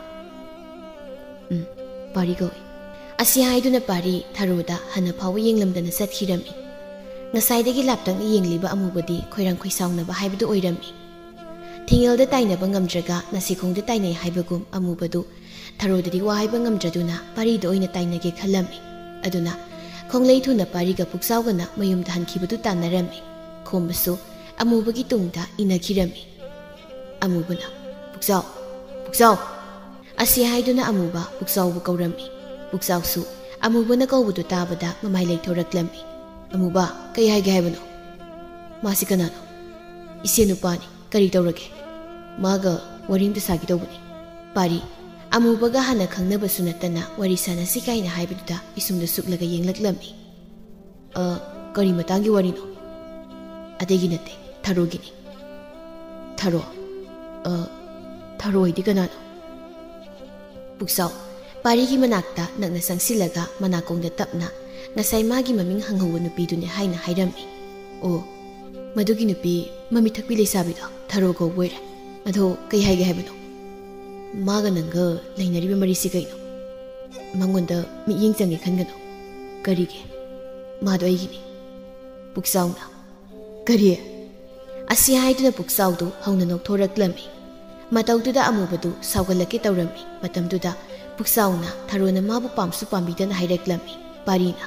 ꯎꯝ ꯄꯥꯔꯤ ꯀꯧꯏ ꯑꯁꯤ ꯍꯥꯏꯗꯨꯅ ꯄꯥꯔꯤ ꯊꯥꯔꯣꯗ ꯍꯟꯅ ꯐꯥꯎꯕ ꯌꯦꯡꯂꯝꯗꯅ ꯆꯠꯈꯤꯔꯝꯃꯤ ꯉꯁꯥꯏꯗꯒꯤ ꯂꯥꯞꯇꯛꯅ ꯌꯦꯡꯂꯤꯕ ꯑꯃꯨꯕꯗꯤ ꯈꯣꯏꯔꯥꯡ ꯈꯣꯏꯁꯥꯎꯅꯕ ꯍꯥꯏꯕꯗꯨ ꯑꯣꯏꯔꯝꯃꯤ ꯊꯤꯡꯉꯦꯜꯗ ꯇꯥꯏꯅꯕ ꯉꯝꯗ꯭ꯔꯒ ꯅꯥꯁꯤꯈꯣꯡꯗ ꯇꯥꯏꯅꯩ ꯍꯥꯏꯕꯒꯨꯝ ꯑꯃꯨꯕꯗꯨ ꯊꯥꯔꯣꯗꯗꯤ ꯋꯥ ꯍꯥꯏꯕ ꯉꯝꯗ꯭ꯔꯗꯨꯅ ꯄꯥꯔꯤꯗ ꯑꯣꯏꯅ ꯇꯥꯏꯅꯒꯦ ꯈꯜꯂꯝꯃꯤ ꯑꯗꯨꯅ ꯈꯣꯡꯂꯩ ꯊꯨꯅ ꯄꯥꯔꯤꯒ ꯄꯨꯛꯆꯥꯎꯒꯅ ꯃꯌꯨꯝꯗ ꯍꯟꯈꯤꯕꯗꯨ ꯇꯥꯟꯅꯔꯝꯃꯤ ꯈꯣꯝꯕꯁꯨ ꯑꯃꯨꯕꯒꯤ ꯇꯨꯡꯗ ꯏꯟꯅꯈꯤꯔꯝꯃꯤ ꯑꯃꯨꯕꯅ ꯄꯨꯛꯆꯥꯎ ꯄꯨꯛꯆꯥꯎ ꯑꯁꯤ ꯍꯥꯏꯗꯨꯅ ꯑꯃꯨꯕ ꯄꯨꯛꯆꯥꯎꯕꯨ ꯀꯧꯔꯝꯃꯤ ꯄꯨꯛꯆꯥꯎꯁꯨ ꯑꯃꯨꯕꯅ ꯀꯧꯕꯗꯨ ꯇꯥꯕꯗ ꯃꯃꯥꯏ ꯂꯩꯊꯣꯔꯛꯂꯝꯃꯤ ꯑꯃꯨꯕ ꯀꯩ ꯍꯥꯏꯒꯦ ꯍꯥꯏꯕꯅꯣ ꯃꯥꯁꯤ ꯀꯅꯥꯅꯣ ꯏꯆꯦ ꯅꯨꯄꯥꯅꯤ ꯀꯔꯤ ꯇꯧꯔꯒꯦ ꯃꯥꯒ ꯋꯥꯔꯤ ꯑꯝꯇ ꯁꯥꯒꯦ ꯇꯧꯕꯅꯤ ꯄꯥꯔꯤ ꯑꯃꯨꯕꯒ ꯍꯥꯟꯅ ꯈꯪꯅꯕꯁꯨ ꯅꯠꯇꯅ ꯋꯥꯔꯤ ꯁꯥꯟꯅꯁꯤ ꯀꯥꯏꯅ ꯍꯥꯏꯕꯗꯨꯗ ꯏꯁꯨꯝꯗ ꯁꯨꯛꯂꯒ ꯌꯦꯡꯂꯛꯂꯝꯃꯤ ꯑ ꯀꯔꯤ ꯃꯇꯥꯡꯒꯤ ꯋꯥꯔꯤꯅꯣ ꯑꯇꯩꯒꯤ ꯅꯠꯇꯦ ꯊꯥꯔꯣꯒꯤꯅꯤ ꯊꯥꯔꯣ ꯑ ꯊꯥꯔꯣ ꯍꯥꯏꯗꯤ ꯀꯅꯥꯅꯣ ꯄꯨꯛꯆꯥꯎ ꯄꯥꯔꯤꯒꯤ ꯃꯅꯥꯛꯇ ꯅꯛꯅ ꯆꯪꯁꯤꯜꯂꯒ ꯃꯅꯥꯀꯣꯡꯗ ꯇꯞꯅ ꯉꯁꯥꯏ ꯃꯥꯒꯤ ꯃꯃꯤꯡ ꯍꯪꯍꯧꯕ ꯅꯨꯄꯤꯗꯨꯅꯤ ꯍꯥꯏꯅ ꯍꯥꯏꯔꯝꯃꯤ ꯑꯣ ꯃꯗꯨꯒꯤ ꯅꯨꯄꯤ ꯃꯃꯤꯠ ꯊꯛꯄꯤ ꯂꯩꯁꯥꯕꯤꯗꯣ ꯊꯥꯔꯣ ꯀꯧꯕ ꯑꯣꯏꯔꯦ ꯑꯗꯣ ꯀꯩ ꯍꯥꯏꯒꯦ ꯍꯥꯏꯕꯅꯣ ꯃꯥꯒ ꯅꯪꯒ ꯂꯩꯅꯔꯤꯕ ꯃꯔꯤꯁꯤ ꯀꯩꯅꯣ ꯃꯉꯣꯟꯗ ꯃꯤꯠꯌꯦꯡ ꯆꯪꯉꯦ ꯈꯟꯒꯅꯣ ꯀꯔꯤꯒꯤ ꯃꯥꯗꯣ ꯑꯩꯒꯤꯅꯤ ꯄꯨꯛꯆꯥꯎꯅ ꯀꯔꯤ ꯑꯁꯤ ꯍꯥꯏꯗꯨꯅ ꯄꯨꯛꯆꯥꯎꯗꯨ ꯍꯧꯅ ꯅꯣꯛꯊꯣꯔꯛꯂꯝꯃꯤ ꯃꯇꯧꯗꯨꯗ ꯑꯃꯨꯕꯗꯨ ꯁꯥꯎꯒꯠꯂꯛꯀꯦ ꯇꯧꯔꯝꯃꯤ ꯃꯇꯝꯗꯨꯗ ꯄꯨꯛꯆꯥꯎꯅ ꯊꯥꯔꯣꯅ ꯃꯥꯕꯨ ꯄꯥꯝꯁꯨ ꯄꯥꯝꯕꯤꯗꯅ ꯍꯥꯏꯔꯛꯂꯝꯃꯤ ꯄꯥꯔꯤꯅ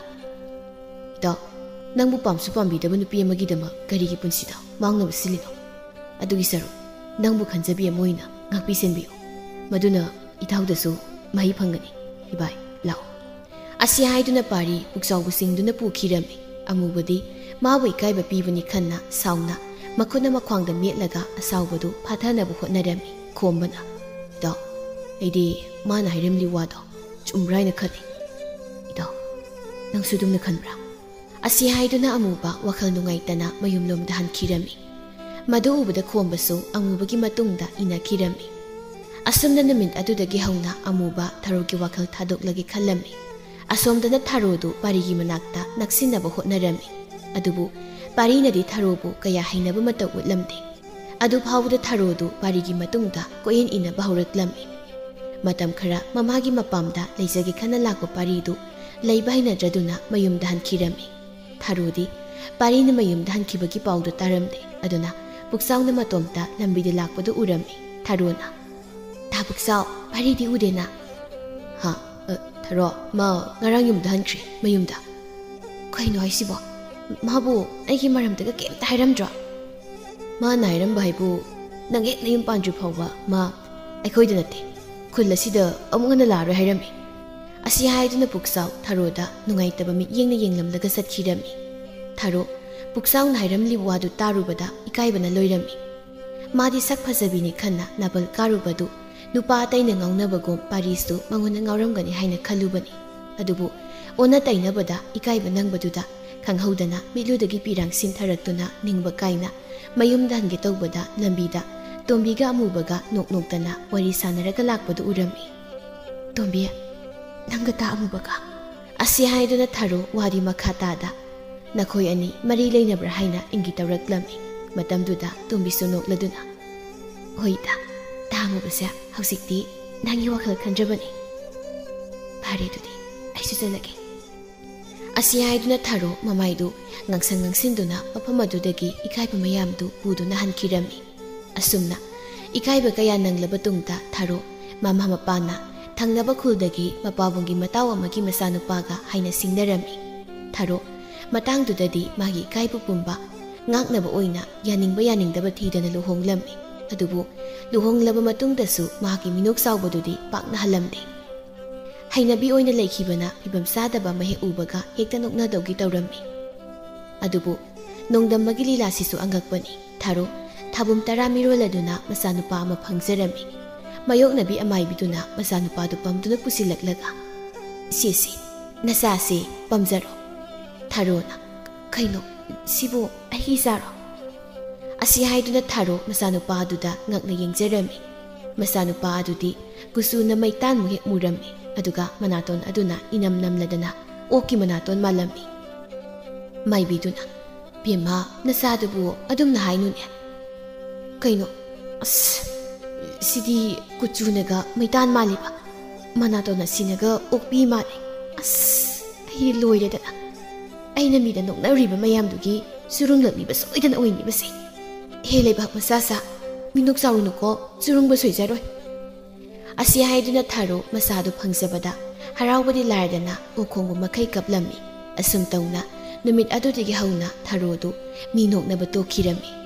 ꯏꯇꯥꯎ ꯅꯪꯕꯨ ꯄꯥꯝꯁꯨ ꯄꯥꯝꯕꯤꯗꯕ ꯅꯨꯄꯤ ꯑꯃꯒꯤꯗꯃꯛ ꯀꯔꯤꯒꯤ ꯄꯨꯟꯁꯤꯗ ꯃꯥꯡꯅꯕ ꯁꯤꯜꯂꯤꯅꯣ ꯑꯗꯨꯒꯤ ꯁꯔꯨꯛ ꯅꯪꯕꯨ ꯈꯟꯖꯕꯤ ꯑꯃ ꯑꯣꯏꯅ ꯉꯥꯛꯄꯤ ꯁꯦꯟꯕꯤꯌꯨ ꯃꯗꯨꯅ ꯏꯇꯥꯎꯗꯁꯨ ꯃꯍꯩ ꯐꯪꯒꯅꯤ ꯏꯕꯥꯏ ꯂꯥꯛꯑꯣ ꯑꯁꯤ ꯍꯥꯏꯗꯨꯅ ꯄꯥꯔꯤ ꯄꯨꯛꯆꯥꯎꯕꯨ ꯆꯤꯡꯗꯨꯅ ꯄꯨꯈꯤꯔꯝꯃꯤ ꯑꯃꯨꯕꯗꯤ ꯃꯥꯕꯨ ꯏꯀꯥꯏꯕ ꯄꯤꯕꯅꯤ ꯈꯟꯅ ꯁꯥꯎꯅ ꯃꯈꯨꯠꯅ ꯃꯈ꯭ꯋꯥꯡꯗ ꯃꯦꯠꯂꯒ ꯑꯁꯥꯎꯕꯗꯨ ꯐꯥꯊꯅꯕ ꯍꯣꯠꯅꯔꯝꯃꯤ ꯈꯣꯝꯕꯅ ꯏꯇꯥꯎ ꯑꯩꯗꯤ ꯃꯥꯅ ꯍꯥꯏꯔꯝꯂꯤ ꯋꯥꯗꯣ ꯆꯨꯝꯕ꯭ꯔꯥ ꯍꯥꯏꯅ ꯈꯜꯂꯤ ꯏꯇꯥꯎ ꯅꯪꯁꯨ ꯑꯗꯨꯝꯅ ꯈꯟꯕ꯭ꯔꯥ ꯑꯁꯤ ꯍꯥꯏꯗꯨꯅ ꯑꯃꯨꯕ ꯋꯥꯈꯜ ꯅꯨꯡꯉꯥꯏꯇꯅ ꯃꯌꯨꯝꯂꯣꯝꯗ ꯍꯟꯈꯤꯔꯝꯃꯤ ꯃꯗꯨ ꯎꯕꯗ ꯈꯣꯝꯕꯁꯨ ꯑꯃꯨꯕꯒꯤ ꯃꯇꯨꯡꯗ ꯏꯟꯅꯈꯤꯔꯝꯃꯤ ꯑꯁꯨꯝꯅ ꯅꯨꯃꯤꯠ ꯑꯗꯨꯗꯒꯤ ꯍꯧꯅ ꯑꯃꯨꯕ ꯊꯥꯔꯣꯒꯤ ꯋꯥꯈꯜ ꯊꯥꯗꯣꯛꯂꯒꯦ ꯈꯜꯂꯝꯃꯤ ꯑꯁꯣꯝꯗꯅ ꯊꯥꯔꯣꯗꯨ ꯄꯥꯔꯤꯒꯤ ꯃꯅꯥꯛꯇ ꯅꯛꯁꯤꯟꯅꯕ ꯍꯣꯠꯅꯔꯝꯃꯤ ꯑꯗꯨꯕꯨ ꯄꯥꯔꯤꯅꯗꯤ ꯊꯥꯔꯣꯕꯨ ꯀꯌꯥ ꯍꯩꯅꯕ ꯃꯇꯧ ꯎꯠꯂꯝꯗꯦ ꯑꯗꯨ ꯐꯥꯎꯕꯗ ꯊꯥꯔꯣꯗꯨ ꯄꯥꯔꯤꯒꯤ ꯃꯇꯨꯡꯗ ꯀꯣꯏꯏꯟ ꯏꯟꯅꯕ ꯍꯧꯔꯛꯂꯝꯃꯤ ꯃꯇꯝ ꯈꯔ ꯃꯃꯥꯒꯤ ꯃꯄꯥꯝꯗ ꯂꯩꯖꯒꯦ ꯈꯟꯅ ꯂꯥꯛꯄ ꯄꯥꯔꯤꯗꯨ ꯂꯩꯕ ꯍꯩꯅꯗ꯭ꯔꯗꯨꯅ ꯃꯌꯨꯝꯗ ꯍꯟꯈꯤꯔꯝꯃꯤ ꯊꯥꯔꯣꯗꯤ ꯄꯥꯔꯤꯅ ꯃꯌꯨꯝꯗ ꯍꯟꯈꯤꯕꯒꯤ ꯄꯥꯎꯗꯨ ꯇꯥꯔꯝꯗꯦ ꯑꯗꯨꯅ ꯄꯨꯛꯆꯥꯎꯅ ꯃꯇꯣꯝꯇ ꯂꯝꯕꯤꯗ ꯂꯥꯛꯄꯗꯨ ꯎꯔꯝꯃꯤ ꯊꯥꯔꯣꯅ ꯊꯥ ꯄꯨꯛꯆꯥꯎ ꯄꯥꯔꯤꯗꯤ ꯎꯗꯦꯅ ꯍꯥ ꯊꯥꯔꯣ ꯃꯥ ꯉꯔꯥꯡ ꯌꯨꯝꯗ ꯍꯟꯈ꯭ꯔꯦ ꯃꯌꯨꯝꯗ ꯀꯩꯅꯣ ꯍꯥꯏꯁꯤꯕꯣ ꯃꯥꯕꯨ ꯑꯩꯒꯤ ꯃꯔꯝꯗꯒ ꯀꯩꯝꯇ ꯍꯥꯏꯔꯝꯗ꯭ꯔꯣ ꯃꯥꯅ ꯍꯥꯏꯔꯝꯕ ꯍꯥꯏꯕꯨ ꯅꯪ ꯍꯦꯛ ꯅꯌꯨꯝ ꯄꯥꯟꯗ꯭ꯔꯤ ꯐꯥꯎꯕ ꯃꯥ ꯑꯩꯈꯣꯏꯗ ꯅꯠꯇꯦ ꯈꯨꯜ ꯑꯁꯤꯗ ꯑꯃꯨꯛ ꯍꯟꯅ ꯂꯥꯛꯑꯔꯣꯏ ꯍꯥꯏꯔꯝꯃꯤ ꯑꯁꯤ ꯍꯥꯏꯗꯨꯅ ꯄꯨꯛꯆꯥꯎ ꯊꯥꯔꯣꯗ ꯅꯨꯡꯉꯥꯏꯇꯕ ꯃꯤꯠꯌꯦꯡꯅ ꯌꯦꯡꯂꯝꯂꯒ ꯆꯠꯈꯤꯔꯝꯃꯤ ꯊꯥꯔꯣ ꯄꯨꯛꯆꯥꯎꯅ ꯍꯥꯏꯔꯝꯂꯤꯕ ꯋꯥꯗꯨ ꯇꯥꯔꯨꯕꯗ ꯏꯀꯥꯏꯕꯅ ꯂꯣꯏꯔꯝꯃꯤ मादी सक फजबीनी खन्ना नाबल कारुबदु नुपा अतैना ngaunaबगुम पारिसु मंगोना ngauरमगनी हाइना खलुबनी अदुबु ओना तैनाबदा इकाइबा नंगबदुदा खंगहौदना मिलुदगी पिरांग सिनथरक्तुना निंगबा काइना मयुमदा हंगे तौबदा लंबीदा तोंबीगा अमुबगा नोकनोकतना वरी सानरगा लाकबदु उरमी तोंबी नंगा ता अमुबगा असी हाइदुना थारो वादी मखातादा नखोय अनि मरी लेनब्रा हाइना इंगी तौरक्लमी मतमदुदा तोंबीसु नोकलदुना होइदा तामुबसे हौसिकती नंगी वखल खंजबनी फारे दुदी आइसु चलगे असी हाइदुना थारो ममाइदु ngangsan ngangsin mafam adudagi ikaiba mayamdu puduna hankhirami asumna ikaiba kaya nanglaba tungta tharo mama mapana thangnaba khuldagi mapabungi mataw amagi masanupaga haina singnarami tharo matangdudadi magi ikaibu pumba ngaknaba oina yaningba yaningdaba thidana luhonglami adubu luhonglaba matungdasu magi minok sawbadudi pakna halamde hainabi oina leikhibana ibam sadaba mahe ubaga hekta nokna dawgi tawrami अदुबु नोंदम्बगी लीलासिसु अंगकपनी थारो थाबुम तरा मिरोलदुना मसानुपा अमा फंगजरमी मयोकनबी अमाइबिदुना मसानुपादु पमदुना पुसिलकलगा CC नसासे पमजरो थारोना खैनो सिबो अहि जारो असि हाइदुना थारो मसानुपा अदुदा ngakna yengjerami मसानुपा अदुदी कुसुना मैतान मुहे मुरमी अदुगा मनातोन अदुना इनम नमलदना ओकी मनातोन मालमी माइबीदुना पेमा नसादुबु अदुमना हाइनुने कैनो अस सिदी कुचुनगा मैतान मालिबा मनातोना सिनगा ओकपी माले अस अहि लोइरेदना अइना मिदा नोकनरिबा मयामदुगी सुरुंगलनिबा सोइदना ओइनिबसे हेलेबा मसासा मिनुक साउनुको सुरुंगबा सोइजारोय असि हाइदुना थारो मसादु फंगजबदा हरावबदि लारदना ओखोंगु मखै कपलमी असुम तौना नुमित अदुदगी हौना थारोदु मीनोकनबा तोखिरमी